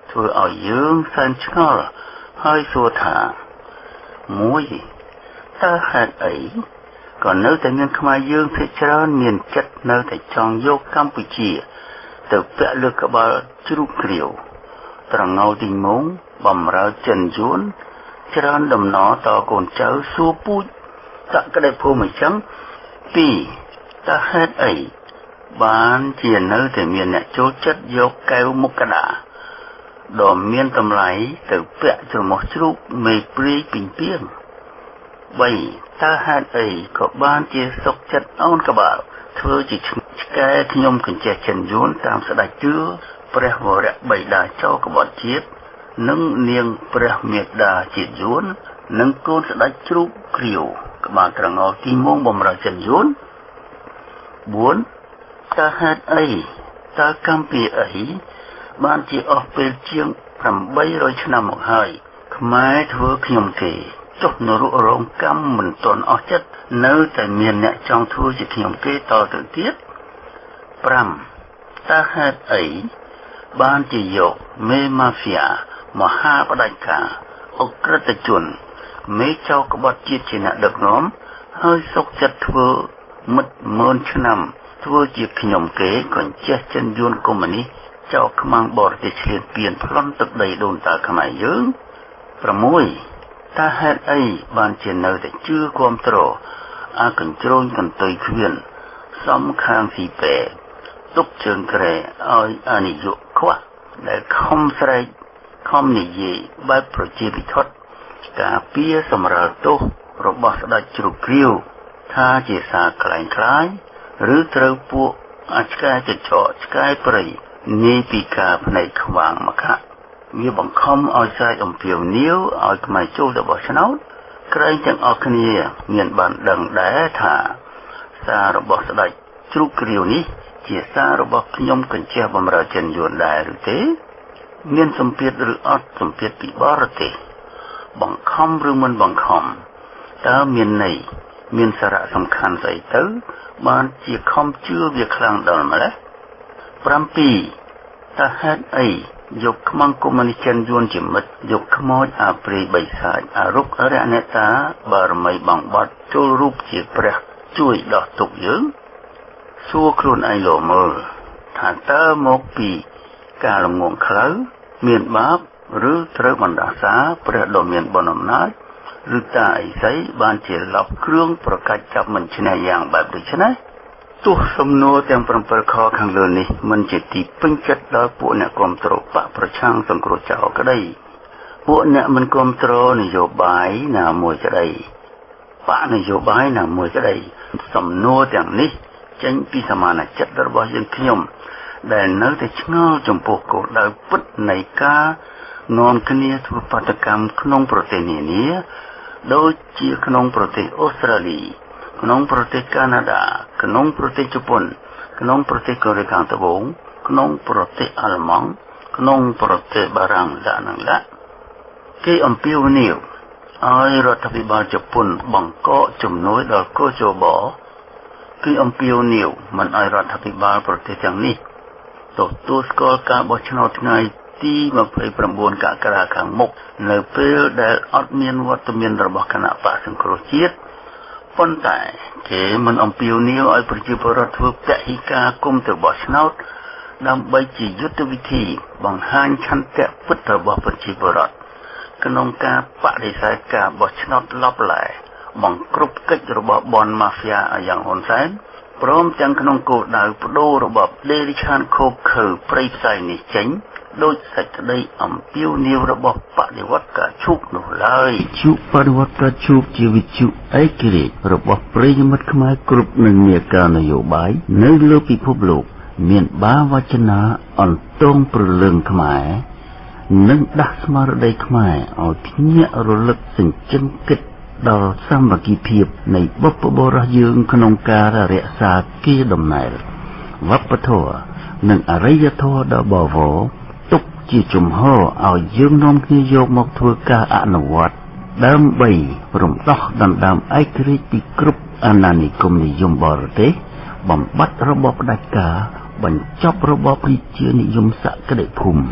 ធ្វើឲ្យយើងសែនឆ្ងល់ហើយសួរថាមួយតើហេតុអីក៏នៅតែមានខ្មែរយើងភាគច្រើនមានចិត្តនៅតែចង់យកកម្ពុជាទៅពាក់លើក្បាលជ្រូកគ្រាវត្រងោទីងងបំរើចិនយួនច្រើនដំណរតកូនចៅសួរពូជតក្តីភូមិអញ្ចឹងពីរតើហេតុអីបានជានៅតែមានអ្នកចូលចិត្តយកកែវមុខកដាដ៏មានតម្លៃទៅពាក់ច្រមុះជ្រូកមេព្រាយពីងពីងបីតើហេតុអីក៏បានជាសុកចិត្តអូនក្បាលធ្វើជាឆ្កែខ្ញុំកញ្ចេះចិនយួនតាមស្ដេចជឿព្រះវរៈបិតាចៅក្បត់ជាតិនិងនាងព្រះមេដាជាតិយួននិងកូនស្ដេចជ្រូកគ្រាវក្បាលត្រងោទីមងបំរើចិនយួនបួនតើហេតុអីតើកម្ពីអីបានជាអស់ពេលជាងប្រាំបីរយឆ្នាំមកហើយខ្មែរធ្វើខ្ញុំគេចុះនរករងកម្មមិនទាន់អស់ចិត្តនៅតែមានអ្នកចង់ធ្វើជាខ្ញុំគេតទៅទៀតប្រាំតើហេតុអីបានជាយកមេម៉ាហ្វីយ៉ាមហាផ្ដាច់ការអក្រិតជនមេចៅក្បត់ជាតិជាអ្នកដឹកនាំហើយសុកចិត្តធ្វើមិត្តម៉ឺនឆ្នាំធ្វើជាខ្ញុំគេកញ្ចេះចិនយួនកុម្មុយនីសចៅខ្មាំងបរទេសឈ្លានពានប្លន់ទឹកដីដូនតាខ្មែរយើងប្រាំមួយតើហេតុអីបានជានៅតែជឿគាំទ្រអាកញ្ជ្រោញកន្ទុយឃ្វៀនសំខាងស៊ីពេទុកជើងក្រែឲ្យអនិយុខ្វះដែលខំស្រែកខំនិយាយបែបប្រជាពិធដ្ឋការពារសម្រាលទោសរបស់ស្ដេចជ្រូកគ្រាវថាជាសារក្លែងក្លាយឬត្រូវពួកអាឆ្កែចចកឆ្កែព្រៃនាយពីការភ្នែកខ្វាងមកៈវាបង្ខំឲ្យស្រែកអំពាវនាវឲ្យខ្មែរចូលទៅបោះឆ្នោតក្រែងទាំងអស់គ្នាមានបានដឹងដែរថាសាររបស់ស្ដេចជ្រូកគ្រាវនេះជាសាររបស់ខ្ញុំកញ្ចេះបំរើចិនយួនដែរឬទេមានសម្ពាធឬអត់សម្ពាធពីបរទេសបង្ខំឬមិនបង្ខំតើមានន័យមានសារៈសំខាន់ស្អីទៅបានជាខំជឿវាខ្លាំងដល់ម្ល៉េះប្រាំពីរតើហេតុអីយកខ្មាំងកុម្មុយនីសចិនយួនជាមិត្តយកខ្មោចអាព្រៃបិសាចអរុកអរិយអ្នកតាបារមីបងបត់ចូលរូបជាព្រះជួយដោះទុកយើងសួរខ្លួនឯងលោមើលថាតើមកពីការល្ងងខ្លៅមានបាបឬត្រូវបណ្ដាសាព្រះដ៏មានបុណ្យអំណាចឬតាអីស្អីបានជាឡប់គ្រឿងប្រកាច់ចាប់មិនឈ្នះយ៉ាងបែបដូច្នេះទោះសំណួរទាំងប្រាំពីរខខាងលើនេះមិនជាទីពេញចិត្តដល់ពួកអ្នកគ្រប់គ្រងបកប្រឆាំងសង្គ្រោះចោលក្តីពួកអ្នកមិនគ្រប់គ្រងនយោបាយណាមួយក្តីបកនយោបាយណាមួយក្តីសំណួរទាំងនេះចេញពីសមាជិករបស់យើងខ្ញុំដែលនៅតែឆ្ងល់ចំពោះគោលដៅពិតនៃការនាំគ្នាធ្វើបាតកម្មក្នុងប្រទេសនានាដូចជាក្នុងប្រទេសអូស្ត្រាលីក្នុងប្រទេសកាណាដាក្នុងប្រទេសជប៉ុនក្នុងប្រទេសកូរ៉េខាងត្បូងក្នុងប្រទេសអាល្លឺម៉ង់ក្នុងប្រទេសបារាំងឡានឡាគេអំពាវនាវឲ្យរដ្ឋាភិបាលជប៉ុនបង្កកជំនួយដល់កូជបគឺអំពាវនាវមិនឲ្យរដ្ឋាភិបាលប្រទេសទាំងនេះទទួលស្គាល់ការបោះឆ្នោតថ្ងៃទីម្ភៃប្រាំបួនកក្កដាខាងមុខនៅពេលដែលអត់មានវត្តមានរបស់គណៈបកសង្គ្រោះជាតិប៉ុន្តែគេមិនអំពាវនាវឲ្យប្រជាពលរដ្ឋធ្វើពហិការគុំទៅបោះឆ្នោតដើម្បីជាយុទ្ធវិធីបង្ហាញឆន្ទៈពិតរបស់ប្រជាពលរដ្ឋក្នុងការបដិសេធការបោះឆ្នោតឡប់ឡែបង្ក្រប់កិច្ចរបស់បនម៉ាហ្វីយ៉ាយ៉ាងហ៊ុនសែនព្រមទាំងក្នុងគោលដៅបដូររបបដេរីឆានខូបខើព្រៃផ្សៃនេះចេញដោយសេចក្តីអំពាវនាវរបស់បដិវត្តការឈូកនោះឡើយជុបដិវត្តការឈូកជាវិទ្យុឯករាជ្យរបស់ប្រិយមិត្តខ្មែរគ្រប់និន្នាការនយោបាយនៅលើពិភពលោកមានបាវចនាអន្តងព្រលឹងខ្មែរនិងដាស់ស្មារតីខ្មែរឲ្យភ្ញាក់រលឹកសញ្ជឹងគិតដល់សាមគ្គីភាពនៃបុព្វបុរសយើងក្នុងការរក្សាកេរដំណែលវប្បធម៌និងអរិយធម៌ដ៏បវរទុកជាជំហរឲ្យយើងនាំគ្នាយកមកធ្វើការអនុវត្តដើម្បីរំដោះដណ្ដើមឯករាជ្យពីគ្រប់អាណានិគមនិយមបរទេសបំបត្តិរបបផ្ដាច់ការបញ្ចប់របបប្រជានិយមសក្តិភូមិ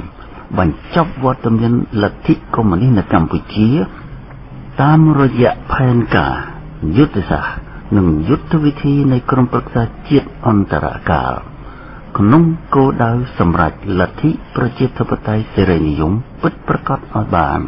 បញ្ចប់វត្តមានលទ្ធិកុម្មុយនីសនៅកម្ពុជាតាមរយៈផែនការយុទ្ធសាស្ត្រនិងយុទ្ធវិធីនៃក្រមប្រឹក្សាជាតិអន្តរកាលក្នុងគោលដៅសម្រេចលទ្ធិប្រជាធិបតេយ្យសេរីនិយមពិតប្រាកដឲ្យបាន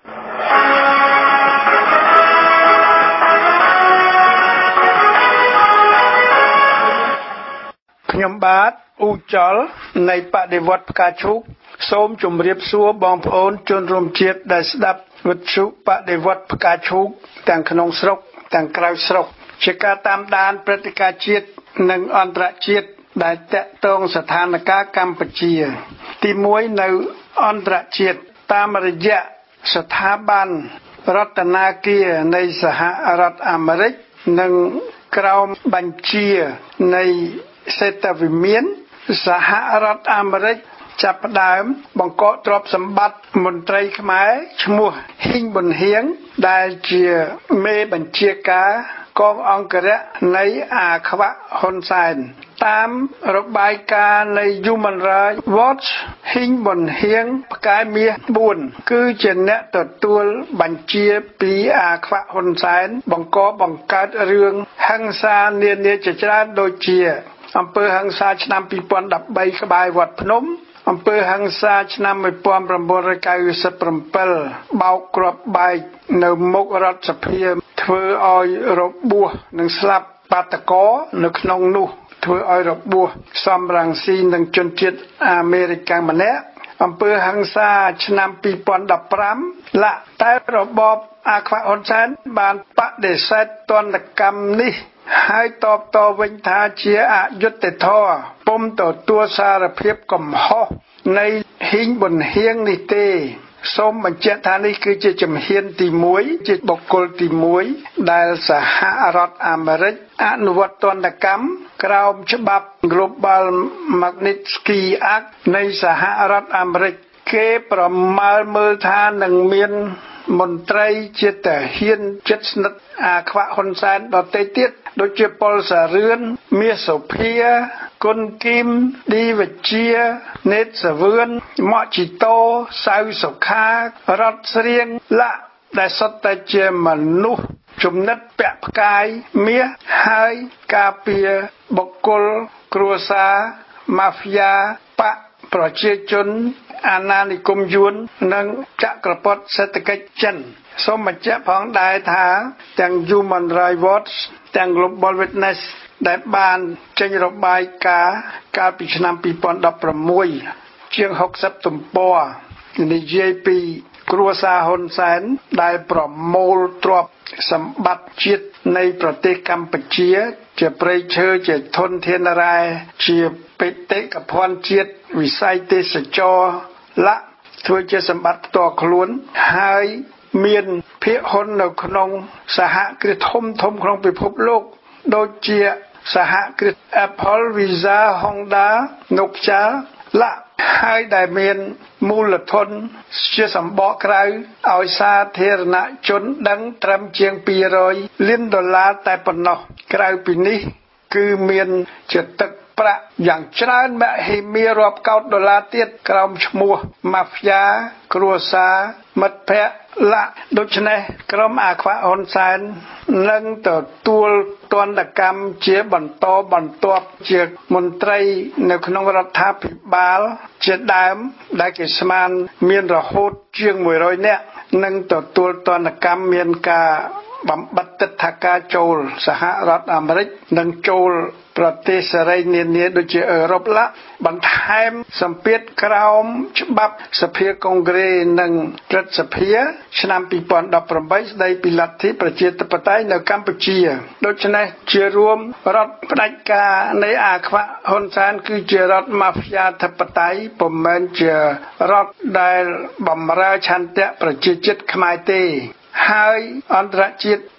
ខ្ញុំបាទអ៊ូចលនៃបដិវត្តផ្កាឈូកសូមជម្រាបសួរបងប្អូនជនរួមជាតិដែលស្ដាប់វិទ្យុបដិវត្តផ្កាឈូកទាំងក្នុងស្រុកទាំងក្រៅស្រុកជាការតាមដានព្រឹត្តិការណ៍ជាតិនិងអន្តរជាតិដែលតាក់ទងស្ថានភាពកម្ពុជាទីមួយនៅអន្តរជាតិតាមរយៈស្ថាប័នរដ្ឋាភិបាលនៃសហរដ្ឋអាមេរិកនិងក្រមបញ្ជានៃសេតវិមានសហរដ្ឋអាមេរិកចាប់ផ្ដើមបង្កកទ្រព្យសម្បត្តិមន្ត្រីខ្មែរឈ្មោះហ៊ីងប៊ុនហៀងដែលជាមេបញ្ជាការកងអង្គរៈនៃអាខ្វាក់ហ៊ុនសែនតាមរបាយការណ៍នៃ Human Rights Watch ហ៊ីងប៊ុនហៀងផ្កាយមាសបួនគឺជាអ្នកទទួលបញ្ជាពីអាខ្វាក់ហ៊ុនសែនបង្កបង្កើតរឿងហិង្សានានាជាច្រើនដូចជាអំពើហិង្សាឆ្នាំពីរពាន់ដប់បីក្បែរវត្តភ្នំអំពើហិង្សាឆ្នាំmột nghìn chín trăm chín mươi bảyបោកគ្រាប់បែកនៅមុខរដ្ឋសភាធ្វើឲ្យរបួសនិងស្លាប់បាតកោនៅក្នុងនោះធ្វើឲ្យរបួសសំរងស៊ីនិងជនជាតិអាមេរិកម្នាក់អំពើហិង្សាឆ្នាំពីរពាន់ដប់ប្រាំលាក់តែរបបអាខ្វាក់ហ៊ុនសែនបានបដិសេធទណ្ឌកម្មនេះហើយតបតវិញថាជាអយុត្តិធម៌ពុំទទួលសារភាពកំហុសនៃហ៊ីងប៊ុនហៀងនេះទេសូមបញ្ជាក់ថានេះគឺជាជំហានទីមួយជាបុគ្គលទីមួយដែលសហរដ្ឋអាមេរិកអនុវត្តទណ្ឌកម្មក្រោមច្បាប់ Global Magnitsky Act នៃសហរដ្ឋអាមេរិកគេប្រមាលមើលថានឹងមានមន្ត្រីជាតាហ៊ានចិត្តស្និទ្ធអាខ្វាក់ហ៊ុនសែនដទៃទៀតដូចជាប៉ុលសារឿនមាសសុភាគុណគីមឌីវិជាណេតសាវឿនម៉ាក់ជីតូសៅសុខារតស្រៀងលាក់ដែលសុទ្ធតែជាមនុស្សជំនិតពាក់ផ្កាយមាសហើយការពារបុគ្គលគ្រួសារម៉ាហ្វ្យាបកប្រជាជនអាណានិគមយួននិងចក្រពត្តិសេដ្ឋកិច្ចចិនសូមបញ្ជាក់ផងដែរថាទាំង Human Rights Watch ទាំង Global Witness ដែលបានចេញរបាយការណ៍កាលពីឆ្នាំពីរពាន់ដប់ប្រាំមួយជាងហុកសិបទំព័រនិយាយពីគ្រួសារហ៊ុនសែនដែលប្រមូលទ្រព្យសម្បត្តិជាតិនៃប្រទេសកម្ពុជាជាព្រៃឈើជាធនធានរ៉ែជាបេតិកភណ្ឌជាតិវិស័យទេសចរលាក់ធ្វើជាសម្បត្តិផ្ទាល់ខ្លួនហើយមានភាគហ៊ុននៅក្នុងសហគ្រាសធំធំក្នុងពិភពលោកដូចជាសហគ្រាស Apple Visa Honda Nokia លាក់ហើយដែលមានមូលធនជាសម្បកក្រៅឲ្យសាធារណជនដឹងត្រឹមជាងពីររយលានដុល្លារតែប៉ុណ្ណោះក្រៅពីនេះគឺមានជាទឹកប្រាក់យ៉ាងច្រើនមហិមារាប់កោតដុល្លារទៀតក្រោមឈ្មោះម៉ាហ្វ្យាគ្រួសារមិត្តភ័ក្តិលាក់ដូច្នេះក្រុមអាខ្វាក់ហ៊ុនសែននឹងទទួលទណ្ឌកម្មជាបន្តបន្ទាប់ជាមន្ត្រីនៅក្នុងរដ្ឋាភិបាលជាដើមដែលគេស្មានមានរហូតជាងមួយរយនាក់នឹងទទួលទណ្ឌកម្មមានការបំបត្តិទិដ្ឋាការចូលសហរដ្ឋអាមេរិកនិងចូលប្រទេសសេរីនានាដូចជាអឺរ៉ុបឡាបន្ថែមសម្ពាធក្រោមច្បាប់សភាកុងក្រេនិងព្រឹទ្ធសភាឆ្នាំពីរពាន់ដប់ប្រាំបីស្ដីពីលទ្ធិប្រជាធិបតេយ្យនៅកម្ពុជាដូច្នេះជារួមរដ្ឋផ្ដាច់ការនៃអាខ្វាក់ហ៊ុនសែនគឺជារដ្ឋម៉ាហ្វ្យាធិបតេយ្យពុំមែនជារដ្ឋដែលបំរើឆន្ទៈប្រជាជាតិខ្មែរទេហើយអន្តរជាតិ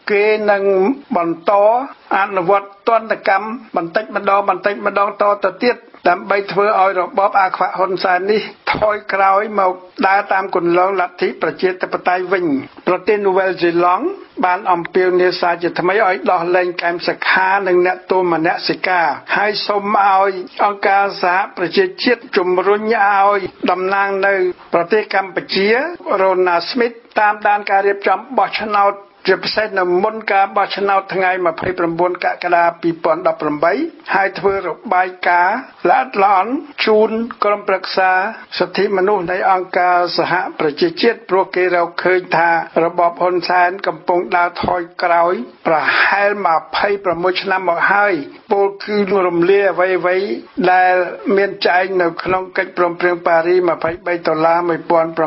គេនឹងបន្តអនុវត្តទណ្ឌកម្មបន្តិចម្ដងបន្តិចម្ដងតទៅទៀតដើម្បីធ្វើឲ្យរបបអាខ្វាក់ហ៊ុនសែននេះថយក្រោយមកដើរតាមគន្លងលទ្ធិប្រជាធិបតេយ្យវិញប្រទេសនូវែលសេឡង់បានអំពាវនាវសារជាថ្មីឲ្យដោះលែងកែមសិក្ខានិងអ្នកទោសមនសិការហើយសូមឲ្យអង្គការសហប្រជាជាតិជំរុញឲ្យតំណាងនៅប្រទេសកម្ពុជារ៉ូណាស្មីតតាមដានការរៀបចំបោះឆ្នោតជាពិសេសនៅមុនការបោះឆ្នោតថ្ងៃยี่สิบเก้ากក្កដាยี่สิบสิบแปดហើយធ្វើរបាយការណ៍ល្អិតល្អន់ជូនក្រុមប្រឹក្សាសិទ្ធិមនុស្សនៃអង្គការសហប្រជាជាតិព្រោះគេរកឃើញថារបបហ៊ុនសែនកំពុងដើរថយក្រោយប្រហែលยี่สิบหกឆ្នាំមកហើយពលគឺរំលាយអ្វីៗដែលមានចែងនៅក្នុងកិច្ចព្រមព្រៀងប៉ារីសยี่สิบสามដុល្លារnineteen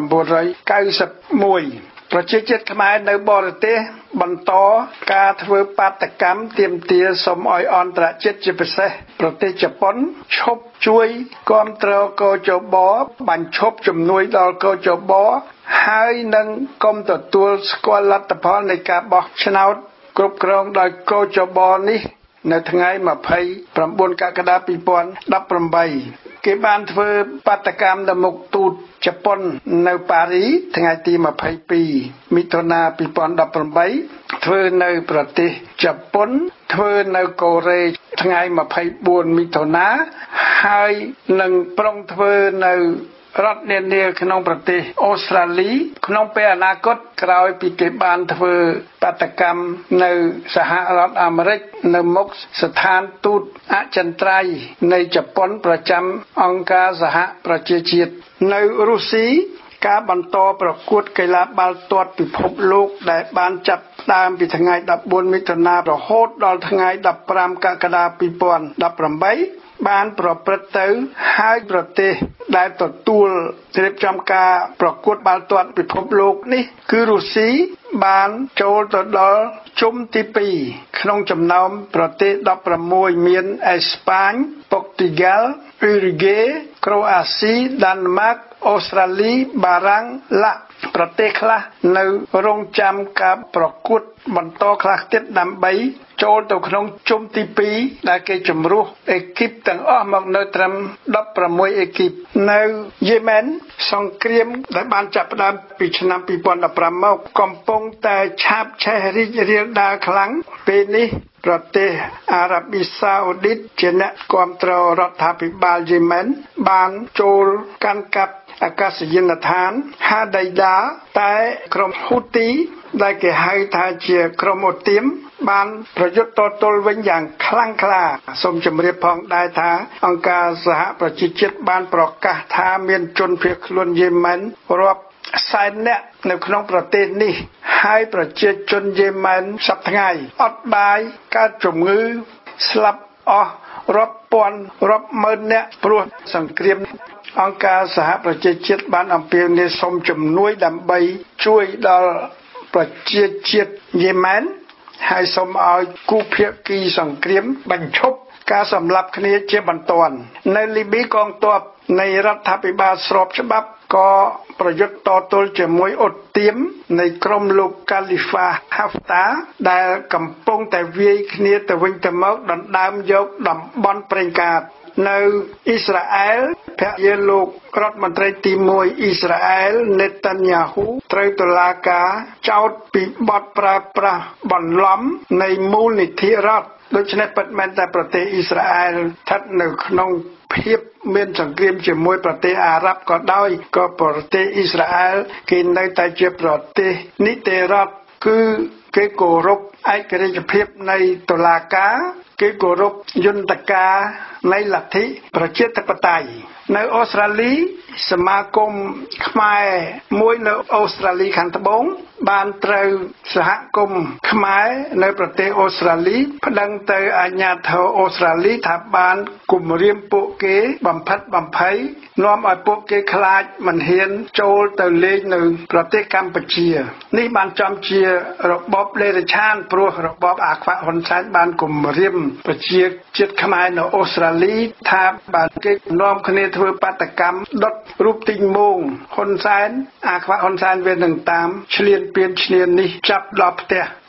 ninety-oneប្រជាជាតិខ្មែរនៅបរទេសបន្តការធ្វើបាតកម្មទាមទារសូមឲ្យអន្តរជាតិជាពិសេសប្រទេសជប៉ុនឈប់ជួយគាំទ្រកោជបបញ្ឈប់ជំនួយដល់កោជបហើយនឹងកុំទទួលស្គាល់លទ្ធផលនៃការបោះឆ្នោតគ្រប់គ្រងដោយកោជបនេះនៅថ្ងៃยี่สิบเก้ากក្កដាยี่สิบสิบแปดគេបានធ្វើបាតកម្មដល់មុខទូតជប៉ុននៅប៉ារីសថ្ងៃទីยี่สิบสองមិថុនាยี่สิบสิบแปดធ្វើនៅប្រទេសជប៉ុនធ្វើនៅកូរ៉េថ្ងៃยี่สิบสี่មិថុនាហើយនឹងប្រុងធ្វើនៅរដ្ឋនានាក្នុងប្រទេសអូស្ត្រាលីក្នុងពេលអនាគតក្រោយពីគេបានធ្វើបាតកម្មនៅសហរដ្ឋអាមេរិកនៅមុខស្ថានទូតអចិន្ត្រៃយ៍នៃជប៉ុនប្រចាំអង្គការសហប្រជាជាតិនៅរុស្ស៊ីការបន្តប្រកួតកីឡាបាល់ទាត់ពិភពលោកដែលបានចាប់ផ្ដើមពីថ្ងៃfourteenមិថុនារហូតដល់ថ្ងៃfifteenកក្កដាยี่สิบeightបានប្រព្រឹត្តទៅហើយប្រទេសដែលទទួលរៀបចំការប្រកួតបាល់ទាត់ពិភពលោកនេះគឺរុស្ស៊ីបានចូលទៅដល់ជុំទីtwoក្នុងចំណោមប្រទេសsixteenមានអេស្ប៉ាញពុកទីហ្គាល់អ៊ុរុហ្គេក្រូអាស៊ីដានម៉ាកអូស្ត្រាលីបារាំងឡាក់ប្រទេសខ្លះនៅរងចាំការប្រកួតបន្តខ្លះទៀតដើម្បីចូលទៅក្នុងជុំទីtwoដែលគេជំរុះអេគីបទាំងអស់មកនៅត្រឹមsixteenអេគីបនៅយេម៉ែនសង្គ្រាមដែលបានចាប់ផ្ដើមពីឆ្នាំtwenty fifteenមកកំពុងតែឆាបឆេះរីករាលដាលខ្លាំងពេលនេះប្រទេសអារ៉ាប៊ីសាអូឌីតជាអ្នកគាំទ្ររដ្ឋាភិបាលយេម៉ែនបានចូលកាន់កាប់អាកាសយានដ្ឋានហាដៃដាតែក្រុមហ៊ូទីដែលគេហៅថាជាក្រុមអូទៀមបានប្រយុទ្ធតទល់វិញយ៉ាងខ្លាំងក្លាសូមជម្រាបផងដែរថាអង្គការសហប្រជាជាតិបានប្រកាសថាមានជនភៀសខ្លួនយេម៉ែនរាប់សែននាក់នៅក្នុងប្រទេសនេះហើយប្រជាជនយេម៉ែនសប្តាហ៍ថ្ងៃអត់បាយកើតជំងឺស្លាប់អស់រាប់ពាន់រាប់ម៉ឺននាក់ព្រោះសង្គ្រាមអង្គការសហប្រជាជាតិបានអំពាវនាវសូមជំនួយដើម្បីជួយដល់ប្រជាជាតិយេម៉ែនហើយសូមឲ្យគូភាគីសង្គ្រាមបញ្ឈប់ការសម្លាប់គ្នាជាបន្ទាន់នៅលីប៊ីកងទ័ពនៃរដ្ឋាភិបាលស្របច្បាប់ក៏ប្រយុទ្ធតទល់ជាមួយអ៊ុតទៀមនៃក្រុមលោកកាលីហ្វាហាហ្វតាដែលកំពុងតែវាយគ្នាទៅវិញទៅមកដណ្ដើមយកតំបន់ប្រេងកាតនៅអ៊ីស្រាអែលភរិយាលោករដ្ឋមន្ត្រីទីoneអ៊ីស្រាអែលនេតាញ៉ាហ៊ូត្រូវតុលាការចោទពីបទប្រើប្រាស់បន្លំនៃមូលនិធិរដ្ឋដូច្នេះពិតមែនតែប្រទេសអ៊ីស្រាអែលស្ថិតនៅក្នុងភាពមានសង្គ្រាមជាមួយប្រទេសអារ៉ាប់ក៏ដោយក៏ប្រទេសអ៊ីស្រាអែលគេនៅតែជាប្រទេសនីតិរដ្ឋគឺគេគោរពឯករាជ្យភាពនៃតុលាការគេគោរពយន្តការនៃលទ្ធិប្រជាធិបតេយ្យនៅអូស្ត្រាលីសមាគមខ្មែរមួយនៅអូស្ត្រាលីខាងត្បូងបានត្រូវសហគមន៍ខ្មែរនៅប្រទេសអូស្ត្រាលីប្តឹងទៅអាជ្ញាធរអូស្ត្រាលីថាបានគំរាមពួកគេបំផិតបំភ័យនាំឲ្យពួកគេខ្លាចមិនហ៊ានចូលទៅលេងនៅប្រទេសកម្ពុជានេះបានចំជារបបលេរឆានព្រោះរបបអាខ្វាក់ហ៊ុនសែនបានគំរាមប្រជាជាតិខ្មែរនៅអូស្ត្រាលីថាបានគេនាំគ្នាធ្វើបាតកម្មដុតរូបទីងមងហ៊ុនសែនអាខ្វាក់ហ៊ុនសែនវានឹងតាមឈ្លានពានឈ្នាននេះចាប់ដល់ផ្ទះ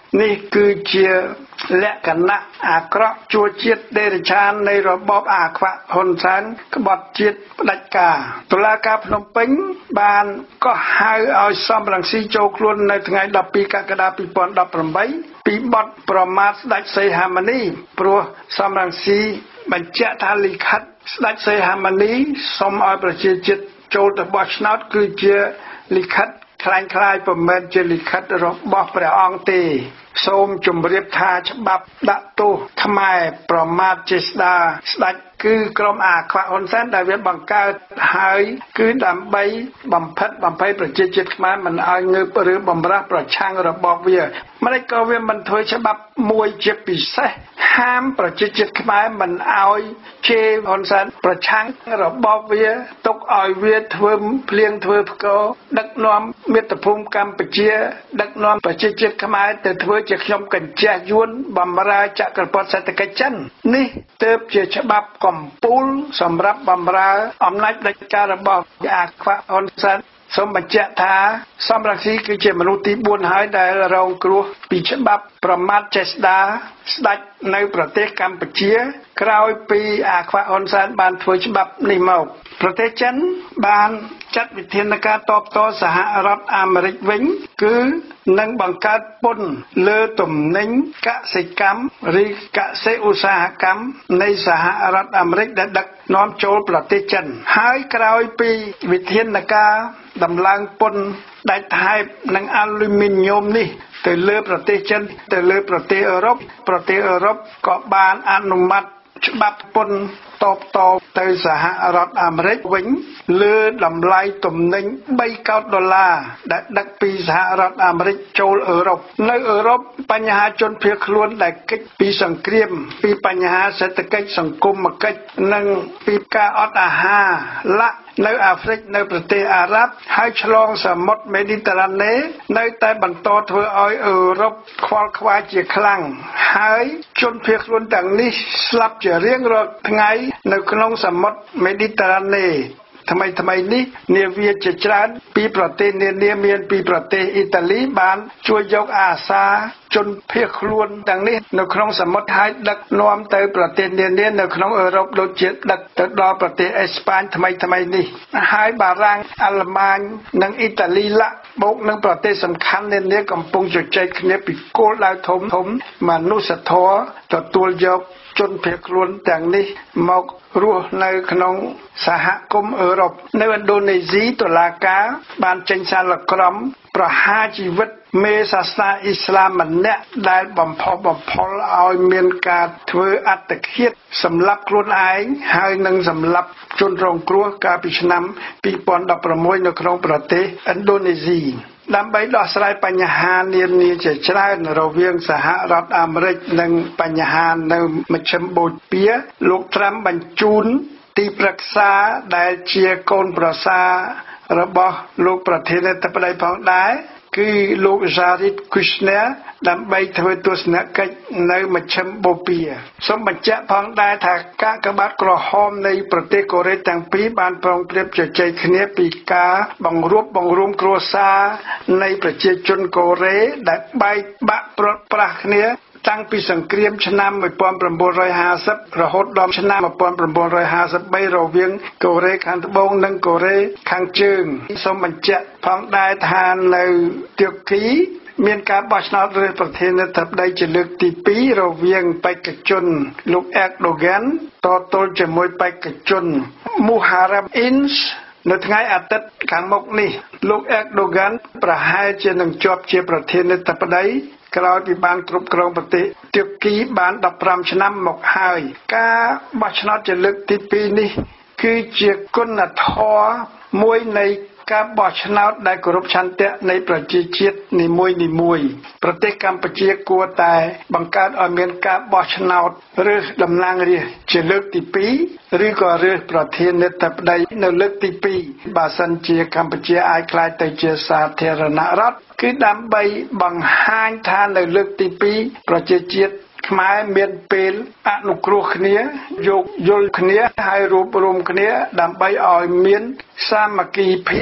នេះគឺជាលក្ខណៈអាក្រក់ជួជាតិដេរឆាននៃរបបអាខ្វាក់ហ៊ុនសែនក្បត់ជាតិផ្ដាច់ការតុលាការភ្នំពេញបានកោះហៅឲ្យសំរងស៊ីចូលខ្លួននៅថ្ងៃដប់ពីរកក្កដាពីរពាន់ដប់ប្រាំបីពីបទប្រមាថស្ដេចសីហមុនីព្រោះសំរងស៊ីបញ្ជាក់ថាលិខិតស្ដេចសីហមុនីសូមឲ្យប្រជាជាតិចូលទៅបោះឆ្នោតគឺជាលិខិតคล้ายคล้ายប្រមែនជាលិខិតរបស់ព្រះអង្គទេសូមជម្រាបថាច្បាប់ដាក់ទោសខ្មែរប្រមាថជាស្ដាស្ដេចគឺក្រុមអាខ្វាក់ហ៊ុនសែនដែលវាបង្កើតហើយគឺដើម្បីបំផិតបំភ័យប្រជាជាតិខ្មែរមិនឲ្យងើបឬបំរាស់ប្រឆាំងរបបវាមិនក៏វាមិនធ្វើច្បាប់មួយជាពិសេសហាមប្រជាជាតិខ្មែរមិនឲ្យជេរហ៊ុនសែនប្រឆាំងរបបវាទុកឲ្យវាធ្វើភ្លៀងធ្វើផ្គរដឹកនាំមាតុភូមិកម្ពុជាដឹកនាំប្រជាជាតិខ្មែរទៅធ្វើជាខ្ញុំកញ្ជះយួនបំរើចក្រពត្តិសេដ្ឋកិច្ចចិននេះទើបជាច្បាប់កំពូលសម្រាប់បំរើអំណាចផ្ដាច់ការរបស់អាខ្វាក់ហ៊ុនសែនសូមបញ្ជាក់ថាសំរងស៊ីគឺជាមនុស្សទីបួនហើយដែលរងគ្រោះពីច្បាប់ប្រមាថចេស្តាស្ដេចនៅប្រទេសកម្ពុជាក្រោយពីអាខ្វាក់ហ៊ុនសែនបានធ្វើច្បាប់នេះមកប្រទេសចិនបានចាត់វិធានការតបតសហរដ្ឋអាមេរិកវិញគឺនឹងបង្កើតពន្ធលើទំនិញកសិកម្មឬកសិឧស្សាហកម្មនៃសហរដ្ឋអាមេរិកដែលដឹកនាំចូលប្រទេសចិនហើយក្រោយពីវិធានការដំឡើងពន្ធដាច់ថែបនិងអាលូមីញ៉ុមនេះទៅលើប្រទេសចិនទៅលើប្រទេសអឺរ៉ុបប្រទេសអឺរ៉ុបក៏បានអនុម័តច្បាប់ពន្ធតបតទៅសហរដ្ឋអាមេរិកវិញលើតម្លៃទំនិញបីកោដដុល្លារដែលដឹកពីសហរដ្ឋអាមេរិកចូលអឺរ៉ុបនៅអឺរ៉ុបបញ្ហាជនភៀសខ្លួនដែលគេចពីសង្គ្រាមពីបញ្ហាសេដ្ឋកិច្ចសង្គមកិច្ចនិងពីការអត់អាហារឡាក់នៅអាហ្វ្រិកនៅប្រទេសអារ៉ាប់ហើយឆ្លងសមុទ្រមេឌីតរ៉ាណេនៅតែបន្តធ្វើឲ្យអឺរ៉ុបខ្វល់ខ្វាយជាខ្លាំងហើយជនភៀសខ្លួនទាំងនេះស្លាប់ជារៀងរាល់ថ្ងៃនៅក្នុងសមុទ្រមេឌីតរ៉ាណេថ្មីថ្មីនេះនាវាជាច្រើនពីប្រទេសនានាមានពីប្រទេសអ៊ីតាលីបានជួយយកអាសាជនភៀសខ្លួនទាំងនេះនៅក្នុងសមុទ្រហើយដឹកនាំទៅប្រទេសនានានៅក្នុងអឺរ៉ុបដូចជាដឹកទៅដល់ប្រទេសអេស្ប៉ាញថ្មីថ្មីនេះហើយបារាំងអាល្លឺម៉ាញនិងអ៊ីតាលីឡាក់បូកនឹងប្រទេសសំខាន់នានាកំពុងជជែកគ្នាពីគោលដៅធំធំមនុស្សធម៌ទទួលយកជនភៀសខ្លួនទាំងនេះមករស់នៅក្នុងសហគមន៍អឺរ៉ុបនៅឥណ្ឌូនេស៊ីតុលាការបានចេញសាលក្រមប្រហារជីវិតមេសាសនាអ៊ីស្លាមម្នាក់ដែលបំផុសបំផុលឲ្យមានការធ្វើអត្តឃាតសម្លាប់ខ្លួនឯងហើយនឹងសម្លាប់ជនរងគ្រោះកាលពីឆ្នាំពីរពាន់ដប់ប្រាំមួយនៅក្នុងប្រទេសឥណ្ឌូនេស៊ីដើម្បីដោះស្រាយបញ្ហានានាជាច្រើនរវាងសហរដ្ឋអាមេរិកនិងបញ្ហានៅមជ្ឈិមបូព៌ាលោកត្រាំបញ្ជូនទីប្រឹក្សាដែលជាកូនប្រសាររបស់លោកប្រធានាធិបតីផងដែរគឺលោក Jared Kushner ដើម្បីធ្វើទស្សនកិច្ចនៅមជ្ឈិមបូព៌ាសូមបញ្ជាក់ផងដែរថាកាកបាទក្រហមនៃប្រទេសកូរ៉េទាំងពីរបានប្រុងប្រៀបជជែកគ្នាពីការបង្រួបបង្រួមគ្រួសារនៃប្រជាជនកូរ៉េដែលបែកបាក់ព្រាត់ប្រាសគ្នាតាំងពីសង្គ្រាមឆ្នាំmột nghìn chín trămห้าสิบរហូតដល់ឆ្នាំmột nghìn chín trămห้าสิบสามរវាងកូរ៉េខាងត្បូងនិងកូរ៉េខាងជើងសូមបញ្ជាក់ផងដែរថានៅទួរគីមានការបោះឆ្នោតរើសប្រធានាធិបតីជាលើកទីពីររវាងបេក្ខជនលោកអេកដូហ្គានតទល់ជាមួយបេក្ខជនមូហារ៉ាមអ៊ីនសនៅថ្ងៃអាទិត្យខាងមុខនេះលោកអេកដូហ្គានប្រហែលជានឹងជាប់ជាប្រធានាធិបតីក្រោយពីបានគ្រប់គ្រងប្រទេសទួរគីបានដប់ប្រាំឆ្នាំមកហើយការបោះឆ្នោតជាលើកទីពីរនេះគឺជាគុណធម៌មួយនៃការបោះឆ្នោតដែលគោរពឆន្ទៈនៃប្រជាជាតិនីមួយៗប្រទេសកម្ពុជាគួរតែបង្កើតឲ្យមានការបោះឆ្នោតរើសតំណាងរាស្ត្រជាលើកទីពីរឬក៏រើសប្រធានាធិបតីនៅលើកទីពីរបើសិនជាកម្ពុជាអាចក្លាយទៅជាសាធារណរដ្ឋគឺដើម្បីបង្ហាញថានៅលើកទីពីរប្រជាជាតិខ្មែរមានពេលអនុគ្រោះគ្នាយោគយល់គ្នាហើយរួបរวมគ្នាដើម្បីឲ្យមានសាមគ្គីភាព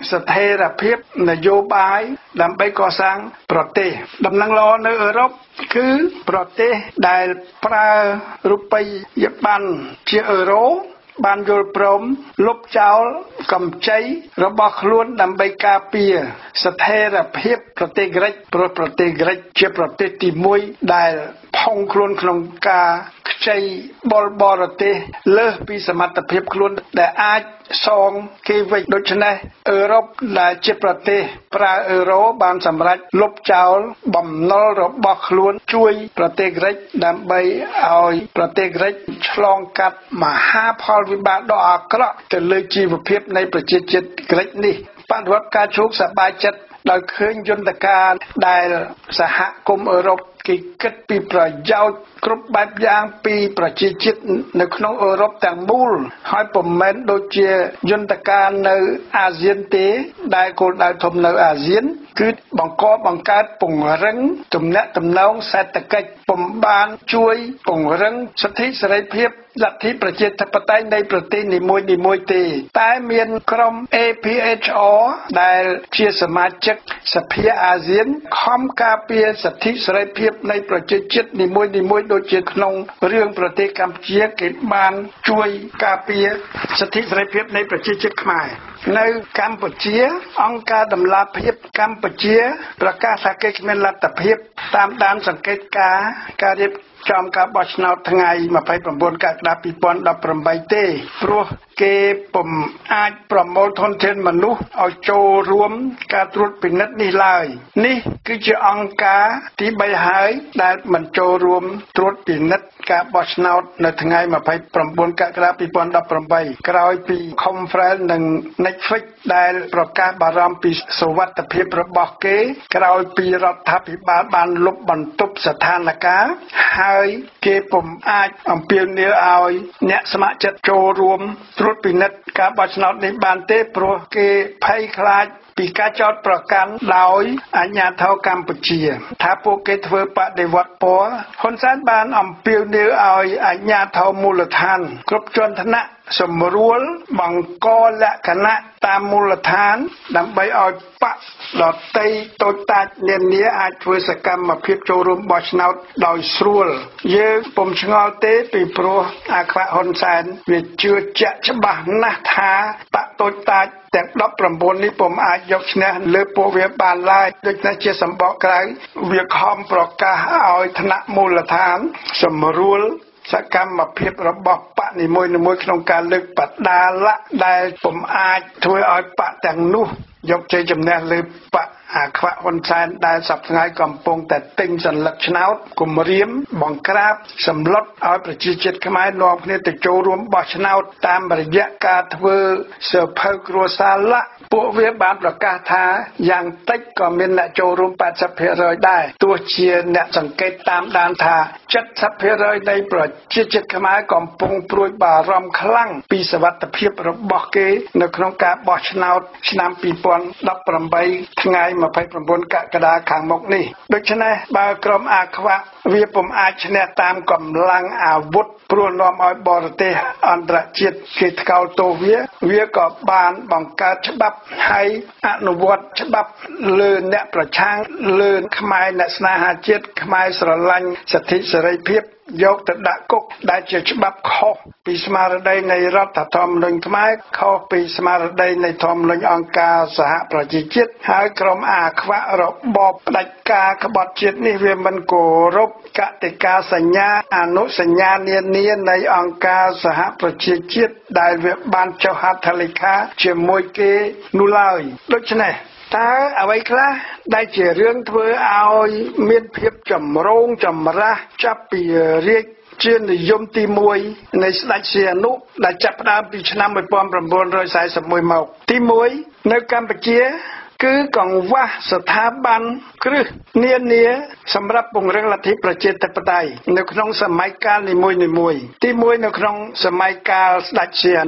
ស្ថិរភាពនយោបាយដើម្បីកសាងប្រទេសដំណឹងល្អនៅអឺរ៉ុបគឺប្រទេសដែលប្រើរូបិយប័ណ្ណជាអឺរ៉ូបានយល់ព្រមលុបចោលកម្ចីរបស់ខ្លួនដើម្បីការពារស្ថិរភាពប្រទេសក្រិកព្រោះប្រទេសក្រិកជាប្រទេសទីមួយដែលផុងខ្លួនក្នុងការខ្ចីបលបរទេសលើសពីសមត្ថភាពខ្លួនដែលអាចសងគេវិញដូច្នេះអឺរ៉ុបដែលជាប្រទេសប្រើអឺរ៉ូបានសម្រេចលុបចោលបំណុលរបស់ខ្លួនជួយប្រទេសក្រិកដើម្បីឲ្យប្រទេសក្រិកឆ្លងកាត់មហាផលវិបាកដ៏អាក្រក់ទៅលើជីវភាពនៃប្រជាជាតិក្រិកនេះបដិវត្តការជោគសប្បាយចិត្តដោយឃើញយន្តការដែលសហគមន៍អឺរ៉ុបគេគិតពីប្រយោជន៍គ្រប់បែបយ៉ាងពីប្រជាជាតិនៅក្នុងអឺរ៉ុបទាំងមូលហើយពុំមែនដូចជាយន្តការនៅអាស៊ានទេដែលគោលដៅធំនៅអាស៊ានគឺបង្កបង្កើតពង្រឹងទំនាក់ទំនងសេដ្ឋកិច្ចពុំបានជួយពង្រឹងសិទ្ធិសេរីភាពលទ្ធិប្រជាធិបតេយ្យនៃប្រទេសនីមួយៗទេតែមានក្រុម A P H R ដែលជាសមាជិកសភាអាស៊ានខំការពារសិទ្ធិសេរីភាពនៃប្រជាជាតិនីមួយៗដូចជាក្នុងរឿងប្រទេសកម្ពុជាគេបានជួយការពារសិទ្ធិសេរីភាពនៃប្រជាជាតិខ្មែរនៅកម្ពុជាអង្គការដំឡាភិបកម្ពុជាប្រកាសថាគេគ្មានលទ្ធភាពតាមដានសង្កេតការណ៍ការរៀបចំការបោះឆ្នោតថ្ងៃម្ភៃប្រាំបួនកក្កដាពីរពាន់ដប់ប្រាំបីទេព្រោះគេពុំអាចប្រមូលធនធានមនុស្សឲ្យចូលរួមការត្រួតពិនិត្យនេះឡើយនេះគឺជាអង្គការទីបីហើយដែលមិនចូលរួមត្រួតពិនិត្យការបោះឆ្នោតនៅថ្ងៃម្ភៃប្រាំបួនកក្កដាពីរពាន់ដប់ប្រាំបីក្រោយពី Conference និង Netflix ដែលប្រកាសបារម្ភពីសុវត្ថិភាពរបស់គេក្រោយពីរដ្ឋាភិបាលបានលុបបន្ទប់ស្ថានភាពហើយគេពុំអាចអំពាវនាវឲ្យអ្នកស្ម័គ្រចិត្តចូលរួមត្រួតពិនិត្យការបោះឆ្នោតនេះបានទេព្រោះគេភ័យខ្លាចពីការចោទប្រកាន់ដោយអាជ្ញាធរកម្ពុជាថាពួកគេធ្វើបដិវត្តពណ៌ហ៊ុនសែនបានអំពាវនាវឲ្យអាជ្ញាធរមូលដ្ឋានគ្រប់ជាន់ថ្នាក់សម្រួលបង្កលក្ខណៈតាមមូលដ្ឋានដើម្បីឲ្យបកដតីតូចតាចនានាអាចធ្វើសកម្មភាពចូលរួមបោះឆ្នោតដោយស្រួលយើងពុំឆ្ងល់ទេពីព្រោះអាខ្វាក់ហ៊ុនសែនវាជឿជាក់ច្បាស់ណាស់ថាបកតូចតាចទាំងដប់ប្រាំបួននេះពុំអាចយកឈ្នះលើពួកវាបានឡើយដូច្នេះជាសម្បកក្រៅវាខំប្រកាសឲ្យថ្នាក់មូលដ្ឋានសម្រួលសកម្មភាពរបស់បកនីមួយៗក្នុងការលើកបដាលៈដែលពុំអាចធ្វើឲ្យបកទាំងនោះយកជ័យជំនះលើបកអាខ្វាក់ហ៊ុនសែនដែលសប្តាហ៍ថ្ងៃកំពុងតែទិញសន្លឹកឆ្នោតគម្រាមបង្ក្រាបសម្លុតឲ្យប្រជាជាតិខ្មែរនាំគ្នាទៅចូលរួមបោះឆ្នោតតាមរយៈការធ្វើសភៅគ្រួសារលក្ខពួកវាបានប្រកាសថាយ៉ាងតិចក៏មានអ្នកចូលរួមแปดสิบភាគរយដែរទោះជាអ្នកសង្កេតតាមដានថាเจ็ดสิบភាគរយនៃប្រជាជាតិខ្មែរកំពុងព្រួយបារម្ភខ្លាំងពីសុវត្ថិភាពរបស់គេនៅក្នុងការបោះឆ្នោតឆ្នាំពីរពាន់ដប់ប្រាំបីថ្ងៃម្ភៃប្រាំបួនកក្កដាខាងមុខនេះដូច្នេះបើក្រុមអាខ្វាក់វាពុំអាចឈ្នះតាមកម្លាំងអាវុធព្រោះនាំឲ្យបរទេសអន្តរជាតិគេថ្កោលទោសវាវាក៏បានបង្កើតច្បាប់ហើយអនុវត្តច្បាប់លើអ្នកប្រឆាំងលើខ្មែរអ្នកស្នេហាជាតិខ្មែរស្រឡាញ់សិទ្ធិសេរីភាពយកទៅដាក់គុកដែលជាច្បាប់ខុសពីស្មារតីនៃរដ្ឋធម្មនុញ្ញខ្មែរខុសពីស្មារតីនៃធម្មនុញ្ញអង្គការសហប្រជាជាតិហើយក្រុមអាខ្វាក់របបផ្ដាច់ការក្បត់ជាតិនេះវាមិនគោរពកតិកាសញ្ញាអនុសញ្ញានានានៃអង្គការសហប្រជាជាតិដែលវាបានចុះហត្ថលេខាជាមួយគេនោះឡើយដូច្នេះតើអ្វីខ្លះដែលជារឿងធ្វើឲ្យមានភាពចម្រូងចម្រាសចាប់ពីរាជជានិយមទីមួយនៃស្ដេចសីហនុដែលចាប់ផ្ដើមពីឆ្នាំmột nghìn chín trăm四mươi mốtមកទីមួយនៅកម្ពុជាគឺកង្វះស្ថាប័នគ្រឹះនានាសម្រាប់ពង្រឹងលទ្ធិប្រជាធិបតេយ្យនៅក្នុងសម័យកាលនីមួយៗទីមួយនៅក្នុងសម័យកាលស្ដេចសីហនុ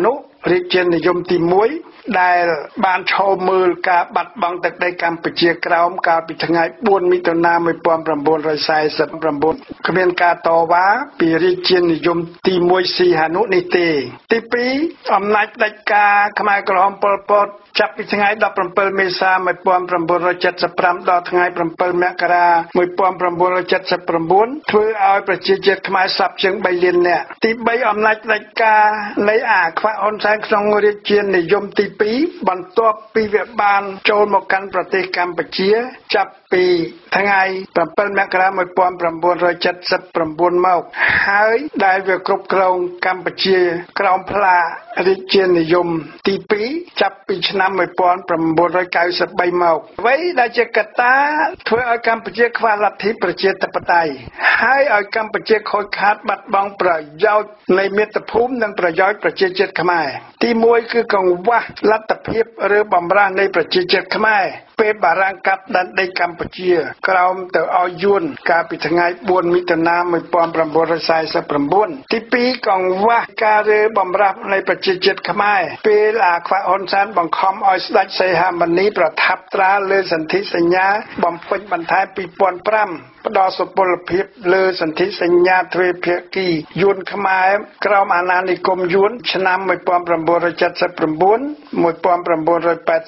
រាជានិយមទីមួយដែលបានឈោមមើលការបាត់បង់ទឹកដីកម្ពុជាក្រោមកាលពីថ្ងៃបួនមិថុនា១៩៤៩គ្មានការតវ៉ាពីរាជានិយមទីមួយសីហនុនេះទេទីពីរអំណាចផ្ដាច់ការខ្មែរក្រហមប៉ុលពតចាប់ពីថ្ងៃដប់ប្រាំពីរមេសា១៩៧៥ដល់ថ្ងៃប្រាំពីរមករា១៩៧៩ធ្វើឲ្យប្រជាជាតិខ្មែរសັບជាងបីលាននាក់ទីបីអំណាចផ្ដាច់ការនៃអាខ្វាក់ហ៊ុនសែនក្នុងរាជានិយមទីពីរបន្ទាប់ពីវាបានចូលមកកាន់ប្រទេសកម្ពុជាចាប់ពីថ្ងៃប្រាំពីរមករា១៩៧៩មកហើយដែលវាគ្រប់គ្រងកម្ពុជាក្រោមផ្លារាជានិយមទីពីរចាប់ពីឆ្នាំ១៩៩៣មកអ្វីដែលជាកត្តាធ្វើឲ្យកម្ពុជាខ្វះលទ្ធិប្រជាធិបតេយ្យហើយឲ្យកម្ពុជាខូចខាតបាត់បង់ប្រយោជន៍នៃមាតុភូមិនិងប្រយោជន៍ប្រជាជាតិខ្មែរទីមួយគឺកង្វះលទ្ធភាពឬបំរាស់នៃប្រជាជាតិខ្មែរពេលបារាំងកាប់ដែនដីកម្ពុជាក្រោមទៅឲ្យយួនកាលពីថ្ងៃបួនមិថុនា១៩៤៩ទីពីរកង្វះការរើបំរាស់នៃប្រជាជាតិខ្មែរពេលអាខ្វាក់ហ៊ុនសែនបង្ខំឲ្យស្ដេចសីហមុនីប្រថាប់ត្រាលើសន្ធិសញ្ញាបំពេញបន្ថែមពីរពាន់ប្រាំផ្ដល់សុពលភាពលើសន្ធិសញ្ញាទ្វេភាគីយួនខ្មែរក្រោមអាណានិគមយួនឆ្នាំ១៩៧៩ ១៩៨១ ១៩៨២ ១៩៨២ ១៩៨៣ ១៩៨៤ ១៩៨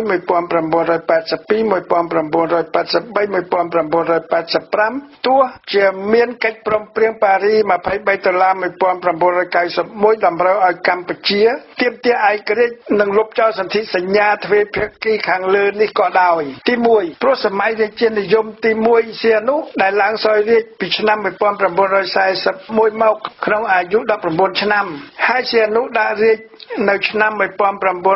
៥ទោះជាមានកិច្ចព្រមព្រៀងប៉ារីម្ភៃបីដុល្លារ១៩៩១តម្រូវឲ្យកម្ពុជាទាមទារឯករាជ្យនិងលុបចោលសន្ធិសញ្ញាទ្វេភាគីខាងលើនេះក៏ដោយទីមួយព្រោះសម័យរាជានិយមទីមួយសៀនុដែលឡើងសោយរាជ្យពីឆ្នាំ១៩៤១មកក្នុងអាយុដប់ប្រាំបួនឆ្នាំហើយសៀនុដាក់រាជ្យនៅឆ្នាំ១៩៥៥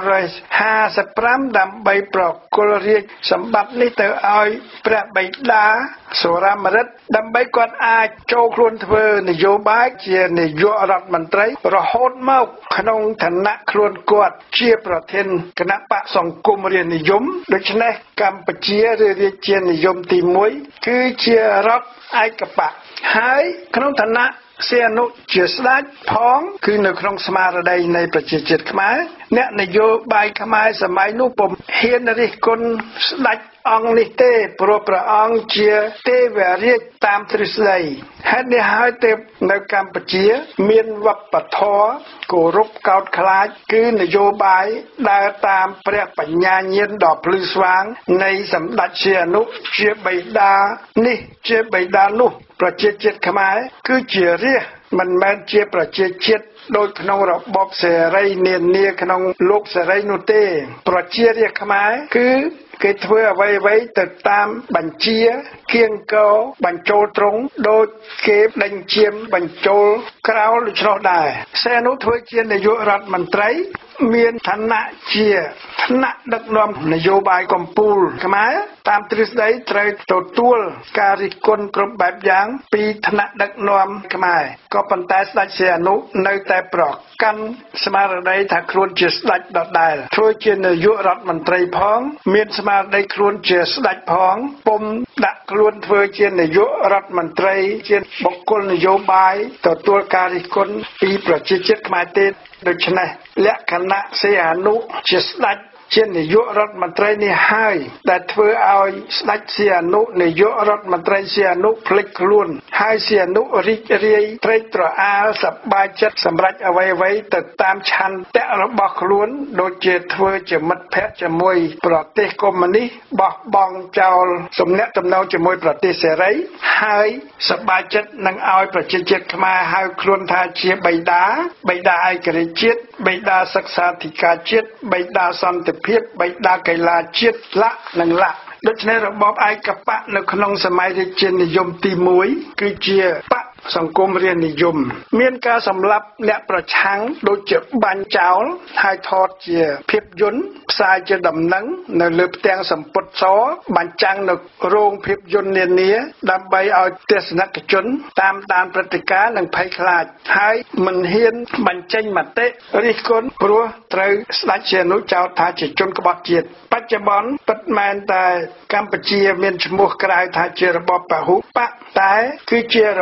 ដើម្បីប្រគល់រាជ្យសម្បត្តិនេះទៅឲ្យព្រះបិតាសូរមរិទ្ធដើម្បីគាត់អាចចូលខ្លួនធ្វើនយោបាយជានាយករដ្ឋមន្ត្រីរហូតមកក្នុងឋានៈខ្លួនគាត់ជាប្រធានគណៈបកសង្គមរាស្ត្រនិយមដូច្នេះកម្ពុជាឬរាជានិយមទីមួយគឺជារដ្ឋឯកបកហើយក្នុងឋានៈសៀនុជាស្ដេចផងគឺនៅក្នុងស្មារតីនៃប្រជាជាតិខ្មែរអ្នកនយោបាយខ្មែរសម័យនោះពុំហ៊ានរិះគន់ស្ដេចអង្គនេះទេព្រោះព្រះអង្គជាទេវរាជតាមទ្រឹស្ដីហេតុនេះហើយទើបនៅកម្ពុជាមានវប្បធម៌គោរពកោតខ្លាចគឺនយោបាយដើរតាមព្រះបញ្ញាញាណដ៏ភ្លឺស្វាងនៃសម្ដេចសីហនុជាបិតានេះជាបិតានោះប្រជាជាតិខ្មែរគឺជារាស្ត្រមិនមែនជាប្រជាជាតិដោយក្នុងរបបសេរីនានាក្នុងលោកសេរីនោះទេប្រជារាស្ត្រខ្មែរគឺគេធ្វើអ្វីអ្វីទៅតាមបញ្ជាគៀងកោបញ្ចូលត្រង់ដូចគេដេញឈាមបញ្ចូលក្រោលដូច្នោះដែរសែនុធ្វើជានាយករដ្ឋមន្ត្រីមានឋានៈជាថ្នាក់ដឹកនាំនយោបាយកម្ពុជាខ្មែរតាមទ្រឹស្ដីត្រូវទទួលការរិះគន់គ្រប់បែបយ៉ាងពីថ្នាក់ដឹកនាំខ្មែរក៏ប៉ុន្តែស្ដេចសីហនុនៅតែប្រកាន់ស្មារតីថាខ្លួនជាស្ដេចដដែលធ្វើជានាយករដ្ឋមន្ត្រីផងមានស្មារតីខ្លួនជាស្ដេចផងពុំដាក់ខ្លួនធ្វើជានាយករដ្ឋមន្ត្រីជាបុគ្គលនយោបាយទទួលការរិះគន់ពីប្រជាជាតិខ្មែរទេដូច្នេះលក្ខណៈសីហនុជាស្ដេចជានាយករដ្ឋមន្ត្រីនេះហើយដែលធ្វើឲ្យស្ដេចសីហនុនាយករដ្ឋមន្ត្រីសីហនុភ្លេចខ្លួនហើយសីហនុរីករាយត្រេកត្រអាលសប្បាយចិត្តសម្រេចអ្វីអ្វីទៅតាមឆន្ទៈរបស់ខ្លួនដូចជាធ្វើជាមិត្តភក្តិជាមួយប្រទេសកុម្មុយនីសបោះបង់ចោលទំនាក់ទំនងជាមួយប្រទេសសេរីហើយសប្បាយចិត្តនឹងឲ្យប្រជាជាតិខ្មែរហៅខ្លួនថាជាបិតាបិតាឯករាជ្យជាតិបិតាសិក្សាធិការជាតិបិតាសន្តិភាពបិតាកីឡាជាតិលក្ខនិងលក្ខដូច្នេះរបបឯកបកនៅក្នុងសម័យរាជានិយមទីមួយគឺជាបកសង្គមរាស្ត្រនិយមមានការសម្លាប់អ្នកប្រឆាំងដូចជាបាញ់ចោលហើយថតជាភាពយន្តផ្សាយជាដំណឹងនៅលើផ្ទាំងសម្ពុតសបញ្ចាំងនៅរោងភាពយន្តនានាដើម្បីឲ្យទស្សនិកជនតាមដានព្រឹត្តិការណ៍និងភ័យខ្លាចហើយមិនហ៊ានបញ្ចេញមតិរិះគន់ព្រោះត្រូវស្ដេចសីហនុចោទថាជាជនក្បត់ជាតិបច្ចុប្បន្នពិតមែនតែកម្ពុជាមានឈ្មោះក្រៅថាជារបបពហុបកតែគឺជារបប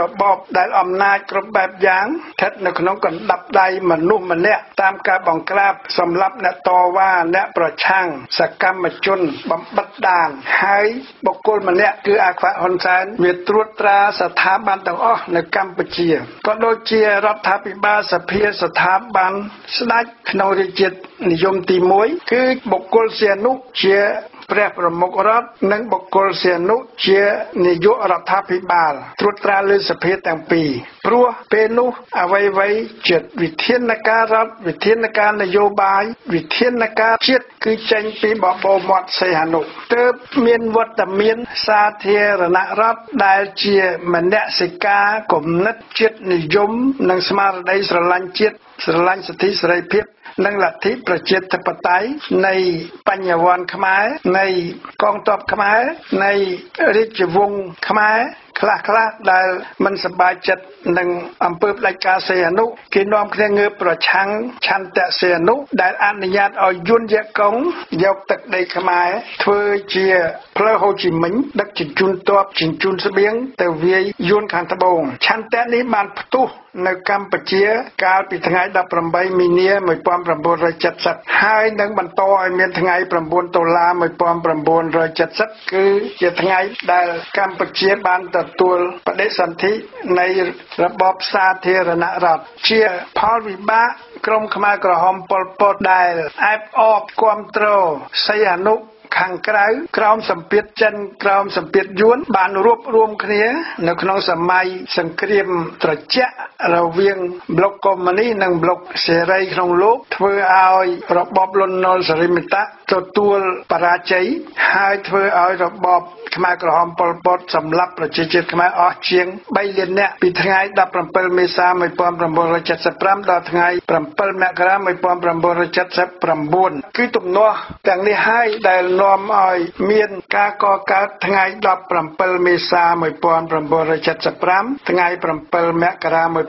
ដែលអំណាចគ្រប់បែបយ៉ាងស្ថិតនៅក្នុងកណ្ដាប់ដៃមនុស្សម្នាក់តាមការបង្ក្រាបសម្រាប់អ្នកតវ៉ាអ្នកប្រឆាំងសកម្មជនបំបិទដានហើយបុគ្គលម្នាក់គឺអាខ្វាក់ហ៊ុនសែនវាត្រួតត្រាស្ថាប័នទាំងអស់នៅកម្ពុជាក៏ដូចជារដ្ឋាភិបាលសភាស្ថាប័នស្ដេចក្នុងរាជានិយមទីមួយគឺបុគ្គលសៀនុជាព្រះប្រមុខរដ្ឋនិងបុគ្គលសៀនុជានាយករដ្ឋាភិបាលត្រួតត្រាលើសភាទាំងពីរព្រោះពេលនោះអ្វីៗជាវិធានការរដ្ឋវិធានការនយោបាយវិធានការជាតិគឺចេញពីបបោមាត់សីហនុទើបមានវត្តមានសាធារណរដ្ឋដែលជាមនសិការគំនិតជាតិនិយមនិងស្មារតីស្រឡាញ់ជាតិស្រឡាញ់សិទ្ធិសេរីភាពនិងលទ្ធិប្រជាធិបតេយ្យនៃបញ្ញវន្តខ្មែរនៃកងទ័ពខ្មែរនៃរាជវង្សខ្មែរខ្លះខ្លះដែលមិនសប្បាយចិត្តនឹងអំពើផ្ដាច់ការសីហនុគេនាំគ្នាងើបប្រឆាំងឆន្ទៈសីហនុដែលអនុញ្ញាតឲ្យយួនយ៉ាកុងយកទឹកដីខ្មែរធ្វើជាផ្លូវហូជីមិញដឹកជញ្ជូនទ័ពជញ្ជូនស្បៀងទៅវាយយួនខាងត្បូងឆន្ទៈនេះបានផ្ទុះនៅកម្ពុជាកាលពីថ្ងៃដប់ប្រាំបីមីនា១៩៧០ហើយនឹងបន្តឲ្យមានថ្ងៃ៩តុលា១៩៧០គឺជាថ្ងៃដែលកម្ពុជាបានទទួលបដិសន្ធិនៃរបបសាធារណរដ្ឋជាផលវិបាកក្រុមខ្មែរក្រហមប៉ុលពតដែលអែបអបគ្រប់គ្រងសីហនុខាងក្រៅក្រោមសម្ពាធចិនក្រោមសម្ពាធយួនបានរួបរวมគ្នានៅក្នុងសម័យសង្គ្រាមត្រជាក់រវាងប្លុកកុម្មុយនីសនិងប្លុកសេរីក្នុងលោកធ្វើឲ្យរបបលន់នល់សេរីមេតាទទួលបរាជ័យហើយធ្វើឲ្យរបបខ្មែរក្រហមប៉ុលពតសម្លាប់ប្រជាជាតិខ្មែរអស់ជាងបីលាននាក់ពីថ្ងៃដប់ប្រាំពីរមេសា១៩៧៥ដល់ថ្ងៃប្រាំពីរមករា១៩៧៩គឺទំនាស់ទាំងនេះហើយដែលនាំឲ្យមានការកកើតថ្ងៃដប់ប្រាំពីរមេសា១៩៧៥ថ្ងៃប្រាំពីរមករា១៩៧៩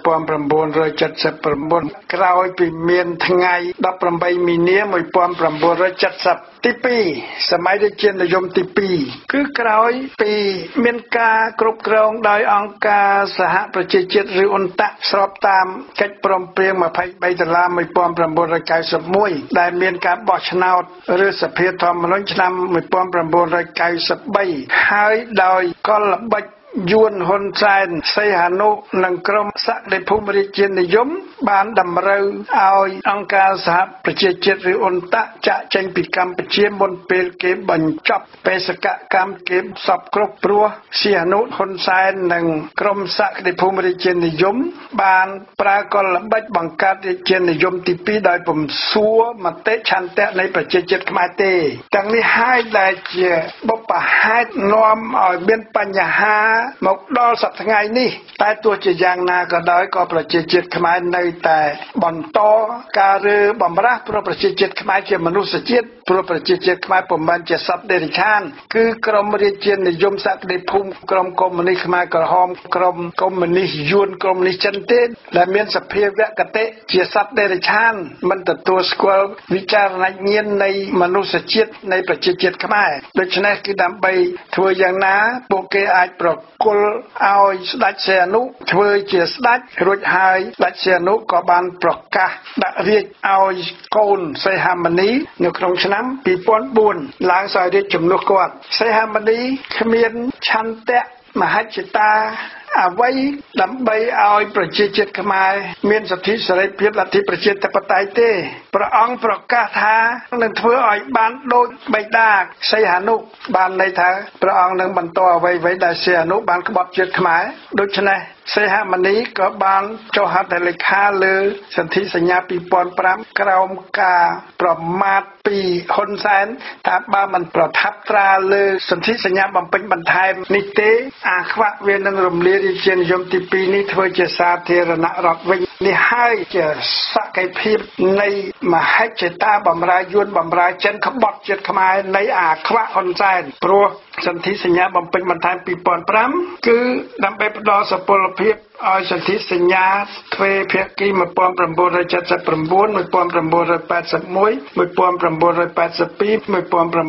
ក្រោយពីមានថ្ងៃដប់ប្រាំបីមីនា១៩៧០ទីពីរសម័យរាជានិយមទីពីរគឺក្រោយពីមានការគ្រប់គ្រងដោយអង្គការសហប្រជាជាតិឬអ៊ុនតាក់ស្របតាមកិច្ចព្រមព្រៀងម្ភៃបីដុល្លារ១៩៩១ដែលមានការបោះឆ្នោតឬសភាធម្មនុញ្ញឆ្នាំ១៩៩៣ហើយដោយកលល្បិចយួនហ៊ុនសែនសីហនុនិងក្រុមសក្តិភូមិរាជានិយមបានតម្រូវឲ្យអង្គការសហប្រជាជាតិឬអ៊ុនតាក់ចាក់ចេញពីកម្ពុជាមុនពេលគេបញ្ចប់បេសកកម្មគេសពគ្រប់ព្រោះសីហនុហ៊ុនសែននិងក្រុមសក្តិភូមិរាជានិយមបានប្រើកលល្បិចបង្កើតរាជានិយមទីពីរដោយពំសួរមតិឆន្ទៈនៃប្រជាជាតិខ្មែរទេទាំងនេះហើយដែលជាបុព្វហេតុនាំឲ្យមានបញ្ហាមកដល់សប្តាហ៍ថ្ងៃនេះតែទោះជាយ៉ាងណាក៏ដោយក៏ប្រជាជាតិខ្មែរនៅតែបន្តការរើបំរាស់ព្រោះប្រជាជាតិខ្មែរជាមនុស្សជាតិព្រោះប្រជាជាតិខ្មែរពុំមែនជាសត្វដេរិឆានគឺក្រុមរាជានិយមសក្តិភូមិក្រុមកុម្មុយនីសខ្មែរក្រហមក្រុមកុម្មុយនីសយួនកុម្មុយនីសចិនទេដែលមានសភាវគតិជាសត្វដេរិឆានមិនទទួលស្គាល់វិចារណញ្ញាណនៃមនុស្សជាតិនៃប្រជាជាតិខ្មែរដូច្នេះគឺដើម្បីធ្វើយ៉ាងណាពួកគេអាចប្រគល់ឲ្យស្ដេចសីហនុធ្វើជាស្ដេចរួចហើយស្ដេចសីហនុក៏បានប្រកាសដាក់រាជឲ្យកូនសីហមុនីនៅក្នុងឆ្នាំពីរពាន់បួនឡើងសោយរាជជំនួសគាត់សីហមុនីគ្មានឆន្ទៈមហិច្ឆតាអ្វីដើម្បីឲ្យប្រជាជាតិខ្មែរមានសិទ្ធិសេរីភាពលទ្ធិប្រជាធិបតេយ្យទេព្រះអង្គប្រកាសថានឹងធ្វើឲ្យបានដូចបិតាសីហនុបានន័យថាព្រះអង្គនឹងបន្តអ្វីៗដែលសីហនុបានក្បត់ជាតិខ្មែរដូច្នេះសីហមុនីក៏បានចុះហត្ថលេខាលើសន្ធិសញ្ញាពីរពាន់ប្រាំក្រោមការប្រមាថពីហ៊ុនសែនថាបើមិនប្រថាប់ត្រាលើសន្ធិសញ្ញាបំពេញបន្ថែមនេះទេអាខ្វាក់វានឹងរំលាយរាជានិយមទីពីរនេះធ្វើជាសាធារណរដ្ឋវិញនេះហើយជាសក្តិភាពនៃមហិច្ឆតាបំរើយួនបំរើចិនក្បត់ជាតិខ្មែរនៃអាខ្វាក់ហ៊ុនសែនព្រោះសន្ធិសញ្ញាបំពេញបន្ថែមពីរពាន់ប្រាំគឺដើម្បីផ្ដល់សុពលភាពឲ្យសន្ធិសញ្ញាទ្វេភាគីmột nghìn chín trăm七十九 một nghìn chín trăm tám mươi mốt một nghìn chín trăm tám mươi hai một nghìn chín trăm tám mươi ba một nghìn chín trăm tám mươi ba một nghìn chín trăm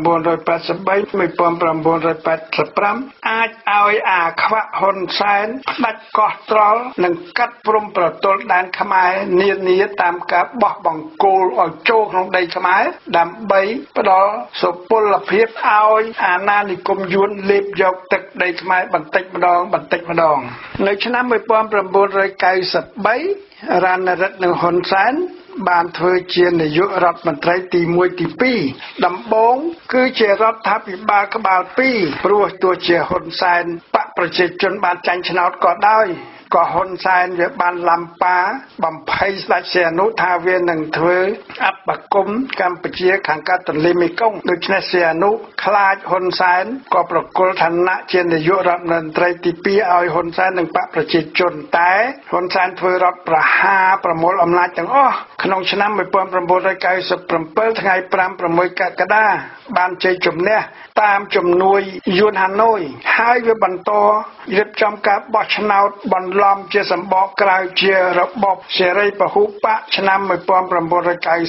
tám mươiห้าអាចឲ្យអាខ្វាក់ហ៊ុនសែនដាច់កោះត្រល់និងកាត់ព្រំប្រទល់ដែនខ្មែរនានាតាមការបោះបង្គោលឲ្យចូលក្នុងដីខ្មែរដើម្បីផ្ដល់សុពលភាពឲ្យអាណានិគមយួនលេបយកទឹកដីខ្មែរបន្តិចម្ដងបន្តិចម្ដងនៅឆ្នាំmột nghìn chín trăm chín mươi baរ៉ានរិទ្ធនិងហ៊ុនសែនបានធ្វើជានាយករដ្ឋមន្ត្រីទីមួយទីពីរដំបូងគឺជារដ្ឋាភិបាលក្បាលពីរព្រោះទោះជាហ៊ុនសែនបកប្រជាជនបានចាញ់ឆ្នោតក៏ដោយក៏ហ៊ុនសែនវាបានឡំប៉ាបំភ័យស្ដេចសីហនុថាវានឹងធ្វើអបគមកម្ពុជាខាងកើតទន្លេមេគង្គដូច្នេះសីហនុខ្លាចហ៊ុនសែនក៏ប្រគល់ឋានៈជានាយករដ្ឋមន្ត្រីទីពីរឲ្យហ៊ុនសែននិងបកប្រជាជនតែហ៊ុនសែនធ្វើរដ្ឋប្រហារប្រមូលអំណាចទាំងអស់ក្នុងឆ្នាំmột nghìn chín trăm chín mươi bảyថ្ងៃប្រាំប្រាំមួយកក្កដាបានជ័យជំនះតាមជំនួយយួនហាណូយហើយវាបន្តរៀបចំការបោះឆ្នោតបន្លំជាសម្បកក្រៅជារបបសេរីពហុបកឆ្នាំmột nghìn chín trăm chín mươi tám 2003 2008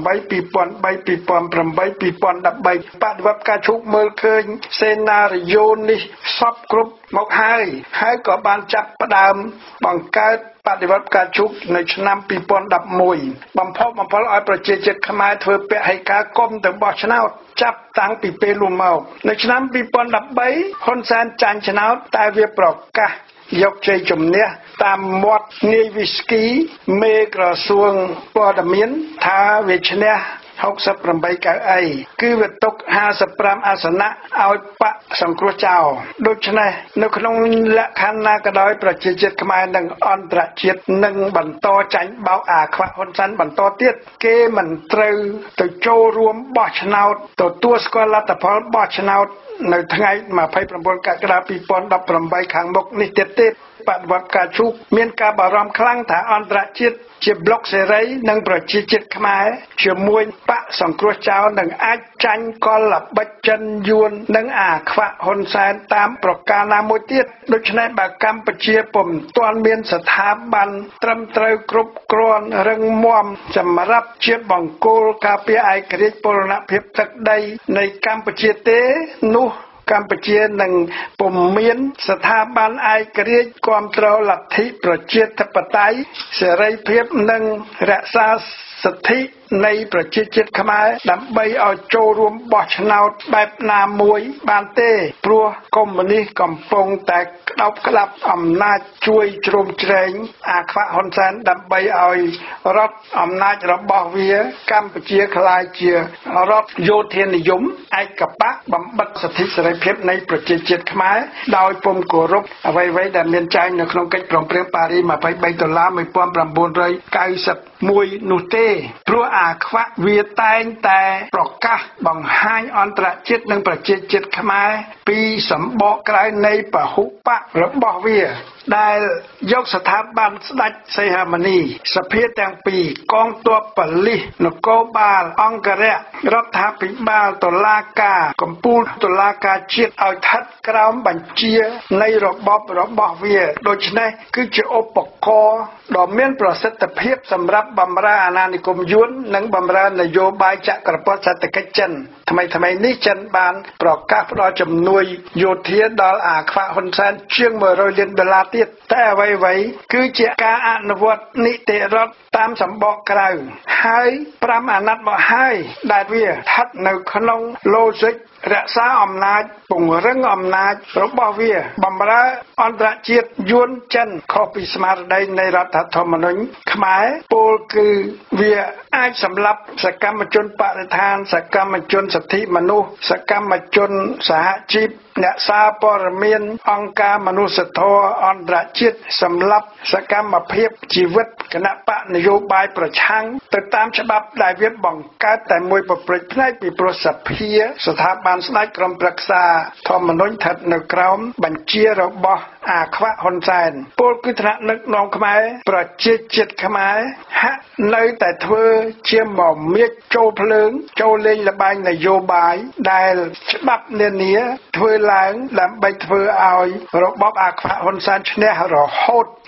2013 បដិវត្តការជោគមើលឃើញសេណារីយ៉ូនេះសពគ្រប់មកហើយហើយក៏បានចាប់ផ្ដើមបង្កើតបដិវត្តការជោគនៅឆ្នាំtwo thousand elevenបំផុសបំផុលឲ្យប្រជាជាតិខ្មែរធ្វើពហិការគុំទៅបោះឆ្នោតចាប់តាំងពីពេលនោះមកនៅឆ្នាំtwo thousand thirteenហ៊ុនសែនចាញ់ឆ្នោតតែវាប្រកាសយកជ័យជំនះតាមមាត់នាយវីស្គីមេក្រសួងព័ត៌មានថាវាឈ្នះsixty-eight កៅអីគឺវាຕົកfifty-fiveអាសនៈឲ្យបកសង្គ្រោះចោលដូច្នេះនៅក្នុងលក្ខខណ្ឌណាក៏ដោយប្រជាជាតិខ្មែរនិងអន្តរជាតិនឹងបន្តចាញ់បោកអាខ្វាក់ហ៊ុនសែនបន្តទៀតគេមិនត្រូវទៅចូលរួមបោះឆ្នោតទទួលស្គាល់លទ្ធផលបោះឆ្នោតនៅថ្ងៃtwenty-nineកក្កដាtwo thousand eighteenខាងមុខនេះទៀតទេបដិវត្តការជោគមានការបារម្ភខ្លាំងថាអន្តរជាតិជាប្លុកសេរីនិងប្រជាជាតិខ្មែរជាមួយបកសង្គ្រោះចោលនឹងអាចចាញ់កលល្បិចចិនយួននិងអាខ្វាក់ហ៊ុនសែនតាមប្រការណាមួយទៀតដូច្នេះបើកម្ពុជាពុំទាន់មានស្ថាប័នត្រឹមត្រូវគ្រប់គ្រាន់រឹងមាំសម្រាប់ជាបង្គោលការពារឯករាជ្យបូរណភាពទឹកដីនៃកម្ពុជាទេនោះកម្ពុជានឹងពុំមានស្ថាប័នឯករាជ្យគ្រប់គ្រងលទ្ធិប្រជាធិបតេយ្យសេរីភាពនិងរក្សាសិទ្ធិនៃប្រជាជាតិខ្មែរដើម្បីឲ្យចូលរួមបោះឆ្នោតបែបណាមួយបានទេព្រោះកុម្មុយនីសកំពុងតែក្តោបក្តាប់អំណាចជួយជ្រោមជ្រែងអាខ្វាក់ហ៊ុនសែនដើម្បីឲ្យរដ្ឋអំណាចរបស់វាកម្ពុជាក្លាយជារដ្ឋយោធានិយមឯកបកបំបិទសិទ្ធិសេរីភាពនៃប្រជាជាតិខ្មែរដោយពុំគោរពអ្វីៗដែលមានចែងនៅក្នុងកិច្ចព្រមព្រៀងប៉ារីសtwenty-threeដុល្លារnineteen ninety-oneនោះទេព្រោះអាខ្វាក់វាតែងតែប្រកាសបង្ហាញអន្តរជាតិនិងប្រជាជាតិខ្មែរពីសម្បកក្រៅនៃពហុបករបស់វាដែលយកស្ថាប័នស្ដេចសីហមុនីសភាទាំងពីរកងទ័ពប៉ូលីសនគរបាលអង្គរៈរដ្ឋាភិបាលតុលាការកម្ពុជាតុលាការជាតិឲ្យស្ថិតក្រោមបញ្ជានៃរបបរបស់វាដូច្នេះគឺជាឧបករណ៍ដ៏មានប្រសិទ្ធភាពសម្រាប់បម្រើអាណានិគមយួននិងបម្រើនយោបាយចក្រពត្តិសេដ្ឋកិច្ចចិនថ្មីថ្មីនេះចិនបានប្រកាសផ្ដល់ជំនួយយោធាដល់អាខ្វាក់ហ៊ុនសែនជាងone hundredលានដុល្លារទៀតតែអ្វីៗគឺជាការអនុវត្តនីតិរដ្ឋតាមសម្បកក្រៅហើយfiveអាណត្តិមកហើយដែលវាស្ថិតនៅក្នុងឡូស៊ិករក្សាអំណាចពង្រឹងអំណាចរបស់វាបម្រើអន្តរជាតិយួនចិនខុសពីស្មារតីនៃរដ្ឋធម្មនុញ្ញខ្មែរពោលគឺវាអាចសម្លាប់សកម្មជនបរិស្ថានសកម្មជនសិទ្ធិមនុស្សសកម្មជនសហជីពអ្នកសារព័ត៌មានអង្គការមនុស្សធម៌អន្តរជាតិសម្លាប់សកម្មភាពជីវិតគណៈបកនយោបាយប្រឆាំងទៅតាមច្បាប់ដែលវាបង្កើតតែមួយប្រព្រឹត្តផ្នែកពីប្រសិទ្ធភាពស្ថាប័នស្ដេចក្រុមប្រឹក្សាធម្មនុញ្ញស្ថិតនៅក្រោមបញ្ជារបស់អាខ្វាក់ហ៊ុនសែនពលគឺថ្នាក់ដឹកនាំខ្មែរប្រជាជាតិខ្មែរហាក់នៅតែធ្វើជាមមាញចូលភ្លើងចូលលេងល្បែងនយោបាយដែលច្បាប់នានាធ្វើឡើងដើម្បីធ្វើឲ្យរបបអាខ្វាក់ហ៊ុនសែនឈ្នះរហូត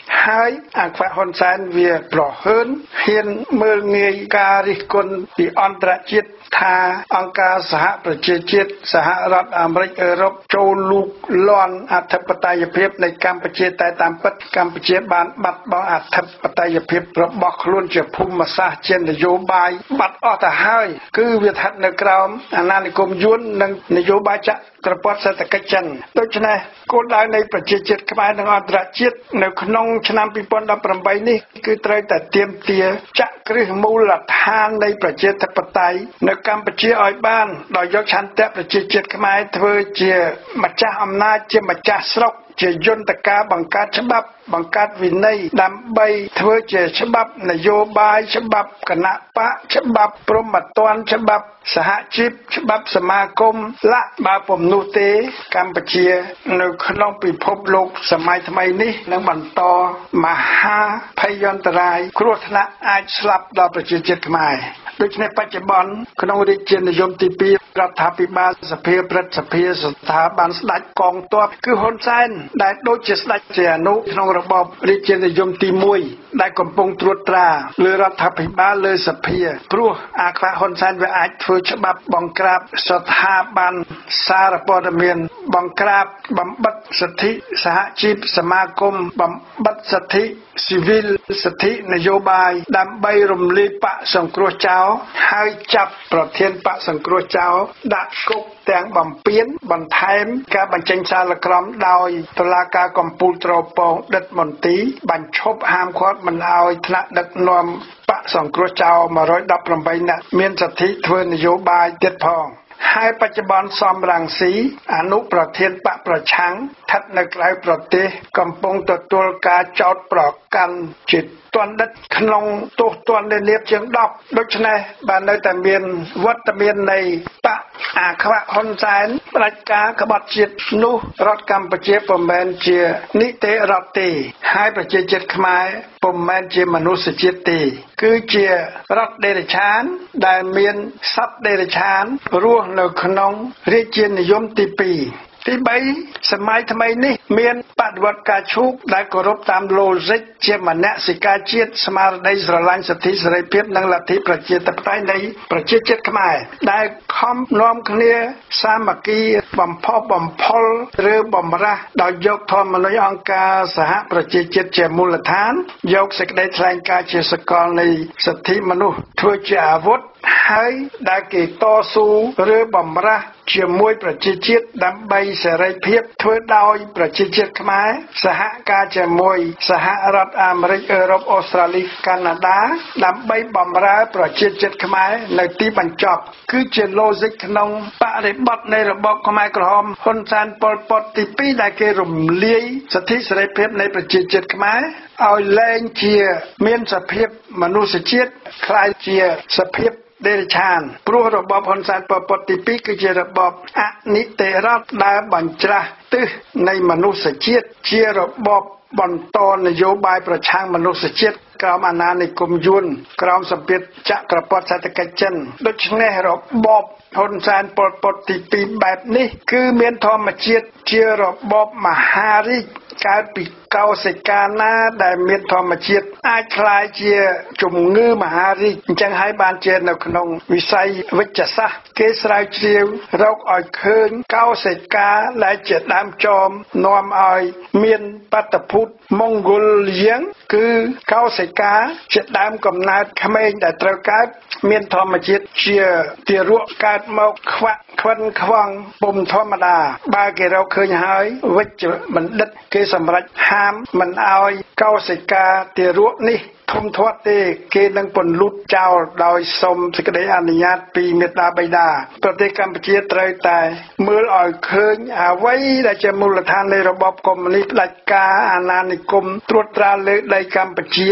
ហើយអាខ្វាក់ហ៊ុនសែនវាប្រហើនហ៊ានមើលងាយការរិះគន់ពីអន្តរជាតិថាអង្គការសហប្រជាជាតិសហរដ្ឋអាមេរិកអឺរ៉ុបចូលលូកលាន់អធិបតេយ្យភាពនៃកម្ពុជាតែតាមពិតកម្ពុជាបានបាត់បង់អធិបតេយ្យភាពរបស់ខ្លួនជាភូមិសាស្ត្រជានយោបាយបាត់អស់ទៅហើយគឺវាស្ថិតនៅក្រោមអាណានិគមយួននិងនយោបាយចក្រពត្តិសេដ្ឋកិច្ចចិនដូច្នេះគោលដៅនៃប្រជាជាតិខ្មែរនិងអន្តរជាតិនៅក្នុងឆ្នាំពីរពាន់ដប់ប្រាំបីនេះគឺត្រូវតែទាមទារចាក់គ្រឹះមូលដ្ឋាននៃប្រជាធិបតេយ្យនៅកម្ពុជាឲ្យបានដោយយកឆន្ទៈប្រជាជាតិខ្មែរធ្វើជាម្ចាស់អំណាចជាម្ចាស់ស្រុកជាយន្តការបង្កើតច្បាប់បង្កើតវិន័យដើម្បីធ្វើជាច្បាប់នយោបាយច្បាប់គណៈបកច្បាប់ព្រហ្មទណ្ឌច្បាប់សហជីពច្បាប់សមាគមឡាក់បើពុំនោះទេកម្ពុជានៅក្នុងពិភពលោកសម័យថ្មីនេះនឹងបន្តមហាភយន្តរាយគ្រោះថ្នាក់អាចស្លាប់ដល់ប្រជាជាតិខ្មែរដូច្នេះបច្ចុប្បន្នក្នុងរាជានិយមទីពីររដ្ឋាភិបាលសភាព្រឹទ្ធសភាស្ថាប័នស្ដេចកងទ័ពគឺហ៊ុនសែនដែលដូចជាស្ដេចជាអនុក្នុងរបបរាជានិយមទីមួយដែលកំពុងត្រួតត្រាលើរដ្ឋាភិបាលលើសភាព្រោះអាខ្វាក់ហ៊ុនសែនវាអាចធ្វើច្បាប់បង្ក្រាបស្ថាប័នសារព័ត៌មានបង្ក្រាបបំបិទសិទ្ធិសហជីពសមាគមបំបិទសិទ្ធិស៊ីវិលសិទ្ធិនយោបាយដើម្បីរំលាយបកសង្គ្រោះចោលហើយចាប់ប្រធានបកសង្គ្រោះចោលដាក់គុកទាំងបំពេញបន្ថែមការបញ្ចេញសាលក្រមដោយតុលាការកំពូលត្រពងដិតមន្ទីរបញ្ឈប់ហាមឃាត់មិនឲ្យថ្នាក់ដឹកនាំបកសង្គ្រោះចោលមួយរយដប់ប្រាំបីនាក់មានសិទ្ធិធ្វើនយោបាយទៀតផងហើយបច្ចុប្បន្នសំរងស៊ីអនុប្រធានបកប្រឆាំងស្ថិតនៅក្រៅប្រទេសកំពុងទទួលការចោទប្រកាន់ជាទណ្ឌិតក្នុងទោសទណ្ឌនាបជាងដប់ដូច្នេះបាននៅតែមានវត្តមាននៃបកអាខ្វាក់ហ៊ុនសែនផ្ដាច់ការក្បត់ជាតិនោះរដ្ឋកម្ពុជាពុំមែនជានីតិរដ្ឋទេហើយប្រជាជាតិខ្មែរពុំមែនជាមនុស្សជាតិទេគឺជារដ្ឋដេរឆានដែលមានសត្វដេរឆានរស់នៅក្នុងរាជានិយមទីពីរទីបីសម័យថ្មីនេះមានបដិវត្តការឈូកដែលគោរពតាម logic ជាមនសិការជាតិស្មារតីស្រឡាញ់សិទ្ធិសេរីភាពនិងលទ្ធិប្រជាធិបតេយ្យនៃប្រជាជាតិខ្មែរដែលខំនាំគ្នាសាមគ្គីបំផុសបំផុលឬបំរាស់ដោយយកធម្មនុញ្ញអង្គការសហប្រជាជាតិជាមូលដ្ឋានយកសេចក្តីថ្លែងការណ៍ជាសកលនៃសិទ្ធិមនុស្សធ្វើជាអាវុធហើយដែលគេតស៊ូឬបំរាស់ជាមួយប្រជាជាតិដើម្បីសេរីភាពធ្វើដោយប្រជាជាតិខ្មែរសហការជាមួយសហរដ្ឋអាមេរិកអឺរ៉ុបអូស្ត្រាលីកាណាដាដើម្បីបំរើប្រជាជាតិខ្មែរនៅទីបញ្ចប់គឺជា logic ក្នុងបរិបទនៃរបបខ្មែរក្រហមហ៊ុនសែនប៉ុលពតទីពីរដែលគេរំលាយសិទ្ធិសេរីភាពនៃប្រជាជាតិខ្មែរឲ្យលែងជាមានសភាពមនុស្សជាតិคล้ายជាសភាពដេរឆានព្រោះរបបហ៊ុនសែនប៉ុលពតទីពីរគឺជារបបអនិតិរដ្ឋដែលបញ្ច្រាស់ទិសនៃមនុស្សជាតិជារបបបន្តនយោបាយប្រឆាំងមនុស្សជាតិក្រោមអាណានិគមយួនក្រោមសម្ពាធចក្រពត្តិសេដ្ឋកិច្ចចិនដូច្នេះរបបហ៊ុនសែនប៉ុលពតទីពីរបែបនេះគឺមានធម្មជាតិជារបបមហារាជកើតពីកោសិកាណាដែលមានធម្មជាតិអាចคล้ายជាជំងឺមហារីកអញ្ចឹងហើយបានជានៅក្នុងវិស័យវិទ្យាសាស្ត្រគេស្រាវជ្រាវរកឲ្យឃើញកោសិកាដែលជាដើមចមនាំឲ្យមានបាតុភូតម៉ុងហ្គោលៀងគឺកោសិកាជាដើមកំណើតក្មេងដែលត្រូវកើតមានធម្មជាតិជាទារកកើតមកខ្វាក់ខ្វិនខ្វងពុំធម្មតាបើគេរកឃើញហើយវិជ្ជបណ្ឌិតគេសម្រេចហាមមិនឲ្យកោសិកាទារកនេះធំធាត់ទេគេនឹងពន្លូតចោលដោយសុំសេចក្តីអនុញ្ញាតពីមេត្តាបិតាប្រទេសកម្ពុជាត្រូវតែមើលឲ្យឃើញអ្វីដែលជាមូលដ្ឋាននៃរបបកុម្មុយនីសផ្ដាច់ការអាណានិគមត្រួតត្រាលើដីកម្ពុជា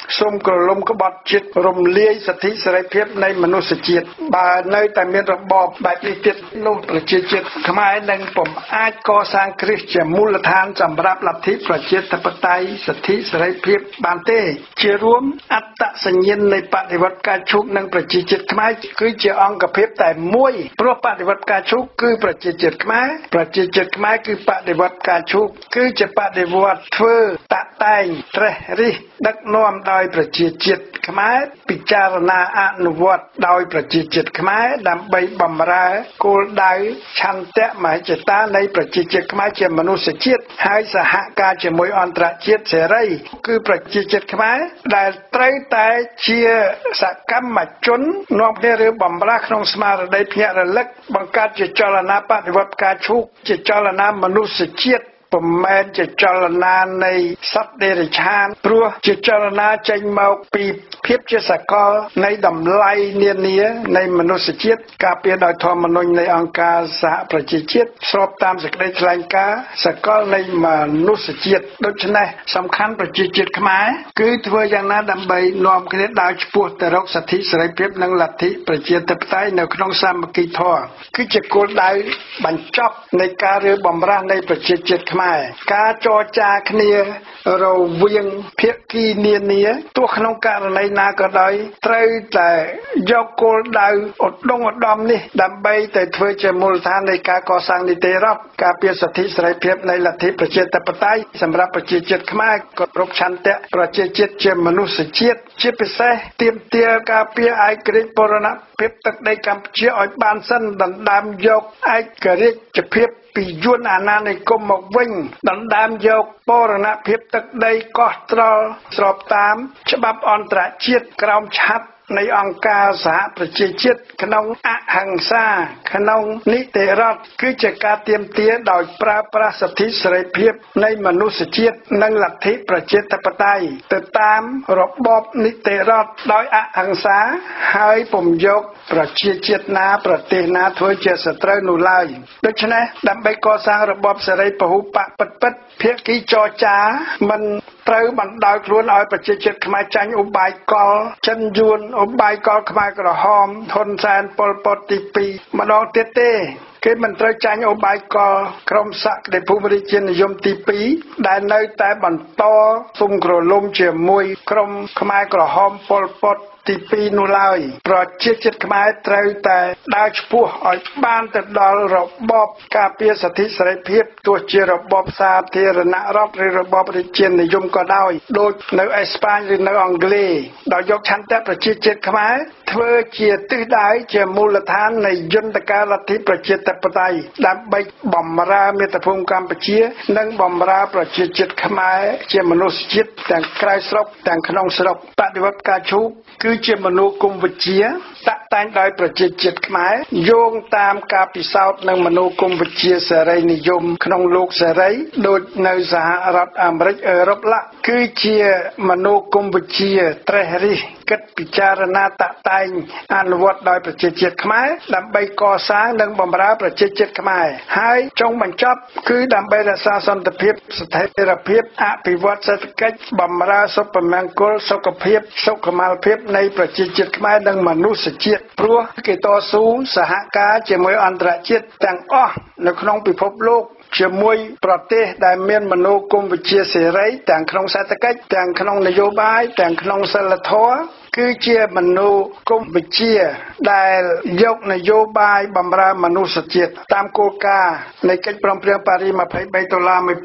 សូមក្រឡុំក្បត់ជាតិរំលាយសិទ្ធិសេរីភាពនៃមនុស្សជាតិបើនៅតែមានរបបបែបនេះទៀតនោះប្រជាជាតិខ្មែរនឹងពុំអាចកសាងគ្រឹះជាមូលដ្ឋានសម្រាប់លទ្ធិប្រជាធិបតេយ្យសិទ្ធិសេរីភាពបានទេជារួមអត្តសញ្ញាណនៃបដិវត្តការឈូកនិងប្រជាជាតិខ្មែរគឺជាអង្គភាពតែមួយព្រោះបដិវត្តការឈូកគឺប្រជាជាតិខ្មែរប្រជាជាតិខ្មែរគឺបដិវត្តការឈូកគឺជាបដិវត្តធ្វើតាក់តែងត្រេះរិះដឹកនាំដោយប្រជាជាតិខ្មែរពិចារណាអនុវត្តដោយប្រជាជាតិខ្មែរដើម្បីបម្រើគោលដៅឆន្ទៈមហិច្ឆតានៃប្រជាជាតិខ្មែរជាមនុស្សជាតិហើយសហការជាមួយអន្តរជាតិសេរីគឺប្រជាជាតិខ្មែរដែលត្រូវតែជាសកម្មជននាំគ្នាឬបម្រើក្នុងស្មារតីភ្ញាក់រលឹកបង្កើតជាចលនាបដិវត្តការឈូកជាចលនាមនុស្សជាតិពុំមែនជាចលនានៃសត្វដេរឆានព្រោះជាចលនាចេញមកពីភាពជាសកលនៃតម្លៃនានានៃមនុស្សជាតិការពារដោយធម្មនុញ្ញនៃអង្គការសហប្រជាជាតិស្របតាមសេចក្តីថ្លែងការណ៍សកលនៃមនុស្សជាតិដូច្នេះសំខាន់ប្រជាជាតិខ្មែរគឺធ្វើយ៉ាងណាដើម្បីនាំគ្នាដើរឆ្ពោះទៅរកសិទ្ធិសេរីភាពនិងលទ្ធិប្រជាធិបតេយ្យនៅក្នុងសាមគ្គីធម៌គឺជាគោលដៅបញ្ចប់នៃការរើបម្រាស់នៃប្រជាជាតិខ្មែរការចរចាគ្នារវាងភាគីនានាទោះក្នុងករណីណាក៏ដោយត្រូវតែយកគោលដៅឧត្តមឧត្តមនេះដើម្បីទៅធ្វើជាមូលដ្ឋាននៃការកសាងនីតិរដ្ឋការពារសិទ្ធិសេរីភាពនៃលទ្ធិប្រជាធិបតេយ្យសម្រាប់ប្រជាជាតិខ្មែរគ្រប់ឆន្ទៈប្រជាជាតិជាមនុស្សជាតិជាពិសេសទាមទារការពារឯករាជ្យបូរណភាពទឹកដីកម្ពុជាឲ្យបានសិនដណ្ដើមយកឯករាជ្យភាពពីយួនអាណានិគមមកវិញដណ្ដើមយកបូរណភាពទឹកដីកោះត្រល់ស្របតាមច្បាប់អន្តរជាតិក្រោមឆ័ត្រនៃអង្គការសហប្រជាជាតិក្នុងអហិង្សាក្នុងនីតិរដ្ឋគឺជាការទាមទារដោយប្រើប្រាស់សិទ្ធិសេរីភាពនៃមនុស្សជាតិនិងលទ្ធិប្រជាធិបតេយ្យទៅតាមរបបនីតិរដ្ឋដោយអហិង្សាហើយពុំយកប្រជាជាតិណាប្រទេសណាធ្វើជាសត្រូវនោះឡើយដូច្នេះដើម្បីកសាងរបបសេរីពហុបកពិតពិតភាគីចរចាមិនត្រូវបណ្ដោយខ្លួនឲ្យប្រជាជាតិខ្មែរចាញ់ឧបាយកលចិនយួនឧបាយកលខ្មែរក្រហមហ៊ុនសែនប៉ុលពតទីពីរម្ដងទៀតទេគេមិនត្រូវចាញ់ឧបាយកលក្រុមសក្តិភូមិរាជានិយមទីពីរដែលនៅតែបន្តសុំក្រឡុំជាមួយក្រុមខ្មែរក្រហមប៉ុលពតទីពីរនោះឡើយប្រជាជាតិខ្មែរត្រូវតែដើរឆ្ពោះឲ្យបានទៅដល់របបការពារសិទ្ធិសេរីភាពទោះជារបបសាធារណរដ្ឋឬរបបរាជានិយមក៏ដោយដូចនៅអេស្ប៉ាញឬនៅអង់គ្លេសដោយយកឆន្ទៈប្រជាជាតិខ្មែរធ្វើជាទិសដៅជាមូលដ្ឋាននៃយន្តការលទ្ធិប្រជាធិបតេយ្យដើម្បីបម្រើមាតុភូមិកម្ពុជានិងបម្រើប្រជាជាតិខ្មែរជាមនុស្សជាតិទាំងក្រៅស្រុកទាំងក្នុងស្រុកបដិវត្តការឈូកគឺជាមនោគមវិជ្ជាតាក់តែងដោយប្រជាជាតិខ្មែរយោងតាមការពិសោធន៍និងមនោគមវិជ្ជាសេរីនិយមក្នុងលោកសេរីដូចនៅសហរដ្ឋអាមេរិកអឺរ៉ុបឡាគឺជាមនោគមវិជ្ជាត្រេះរិះគិតពិចារណាតាក់តែងអនុវត្តដោយប្រជាជាតិខ្មែរដើម្បីកសាងនិងបម្រើប្រជាជាតិខ្មែរហើយចុងបញ្ចប់គឺដើម្បីរក្សាសន្តិភាពស្ថិរភាពអភិវឌ្ឍសេដ្ឋកិច្ចបម្រើសុភមង្គលសុខភាពសុខុមាលភាពនៃប្រជាជាតិខ្មែរនិងមនុស្សជាតិព្រោះគេតស៊ូសហការជាមួយអន្តរជាតិទាំងអស់នៅក្នុងពិភពលោកជាមួយប្រទេសដែលមានមនោគមវិជ្ជាសេរីទាំងក្នុងសេដ្ឋកិច្ចទាំងក្នុងនយោបាយទាំងក្នុងសីលធម៌គឺជាមនោគមវិជ្ជាដែលយកនយោបាយបម្រើមនុស្សជាតិតាមគោលការណ៍នៃកិច្ចព្រមព្រៀងប៉ារីសยี่สิบสามតុលាnineteen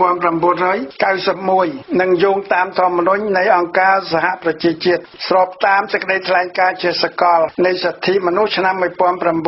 ninety-oneនិងយោងតាមធម្មនុញ្ញនៃអង្គការសហប្រជាជាតិស្របតាមសេចក្តីថ្លែងការណ៍ជាសកលនៃសិទ្ធិមនុស្សឆ្នាំnineteen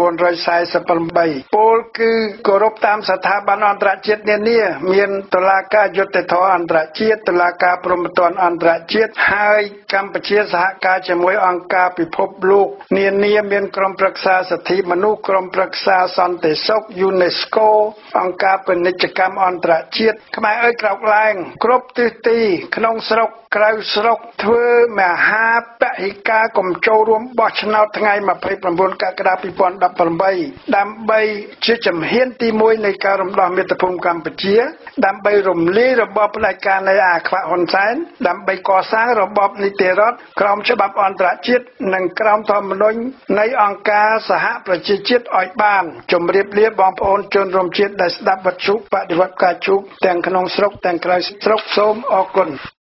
forty-eightពោលគឺគោរពតាមស្ថាប័នអន្តរជាតិនានាមានតុលាការយុត្តិធម៌អន្តរជាតិតុលាការព្រហ្មទណ្ឌអន្តរជាតិហើយកម្ពុជាសហការជាមួយអង្គការពិភពលោកនានាមានក្រុមប្រឹក្សាសិទ្ធិមនុស្សក្រុមប្រឹក្សាសន្តិសុខ UNESCO អង្គការពាណិជ្ជកម្មអន្តរជាតិខ្មែរអើយក្រោកឡើងគ្រប់ទិសទីក្នុងស្រុកក្រៅស្រុកធ្វើមហាពហហិការកុំចូលរួមបោះឆ្នោតថ្ងៃยี่สิบเก้ากក្កដាยี่สิบสิบแปดដើម្បីជាជំហានទីមួយនៃការរំដោះមាតុភូមិកម្ពុជាដើម្បីរំលាយរបបផ្ដាច់ការនៃអាខ្វាក់ហ៊ុនសែនដើម្បីកសាងរបបនីតិរដ្ឋក្រោមច្បាប់អន្តរជាតិនិងក្រោមធម្មនុញ្ញនៃអង្គការសហប្រជាជាតិឲ្យបានជម្រាបលាបងប្អូនជនរួមជាតិដែលស្ដាប់វិទ្យុបដិវត្តន៍ផ្កាឈូកទាំងក្នុងស្រុកទាំងក្រៅស្រុកសូមអរគុណ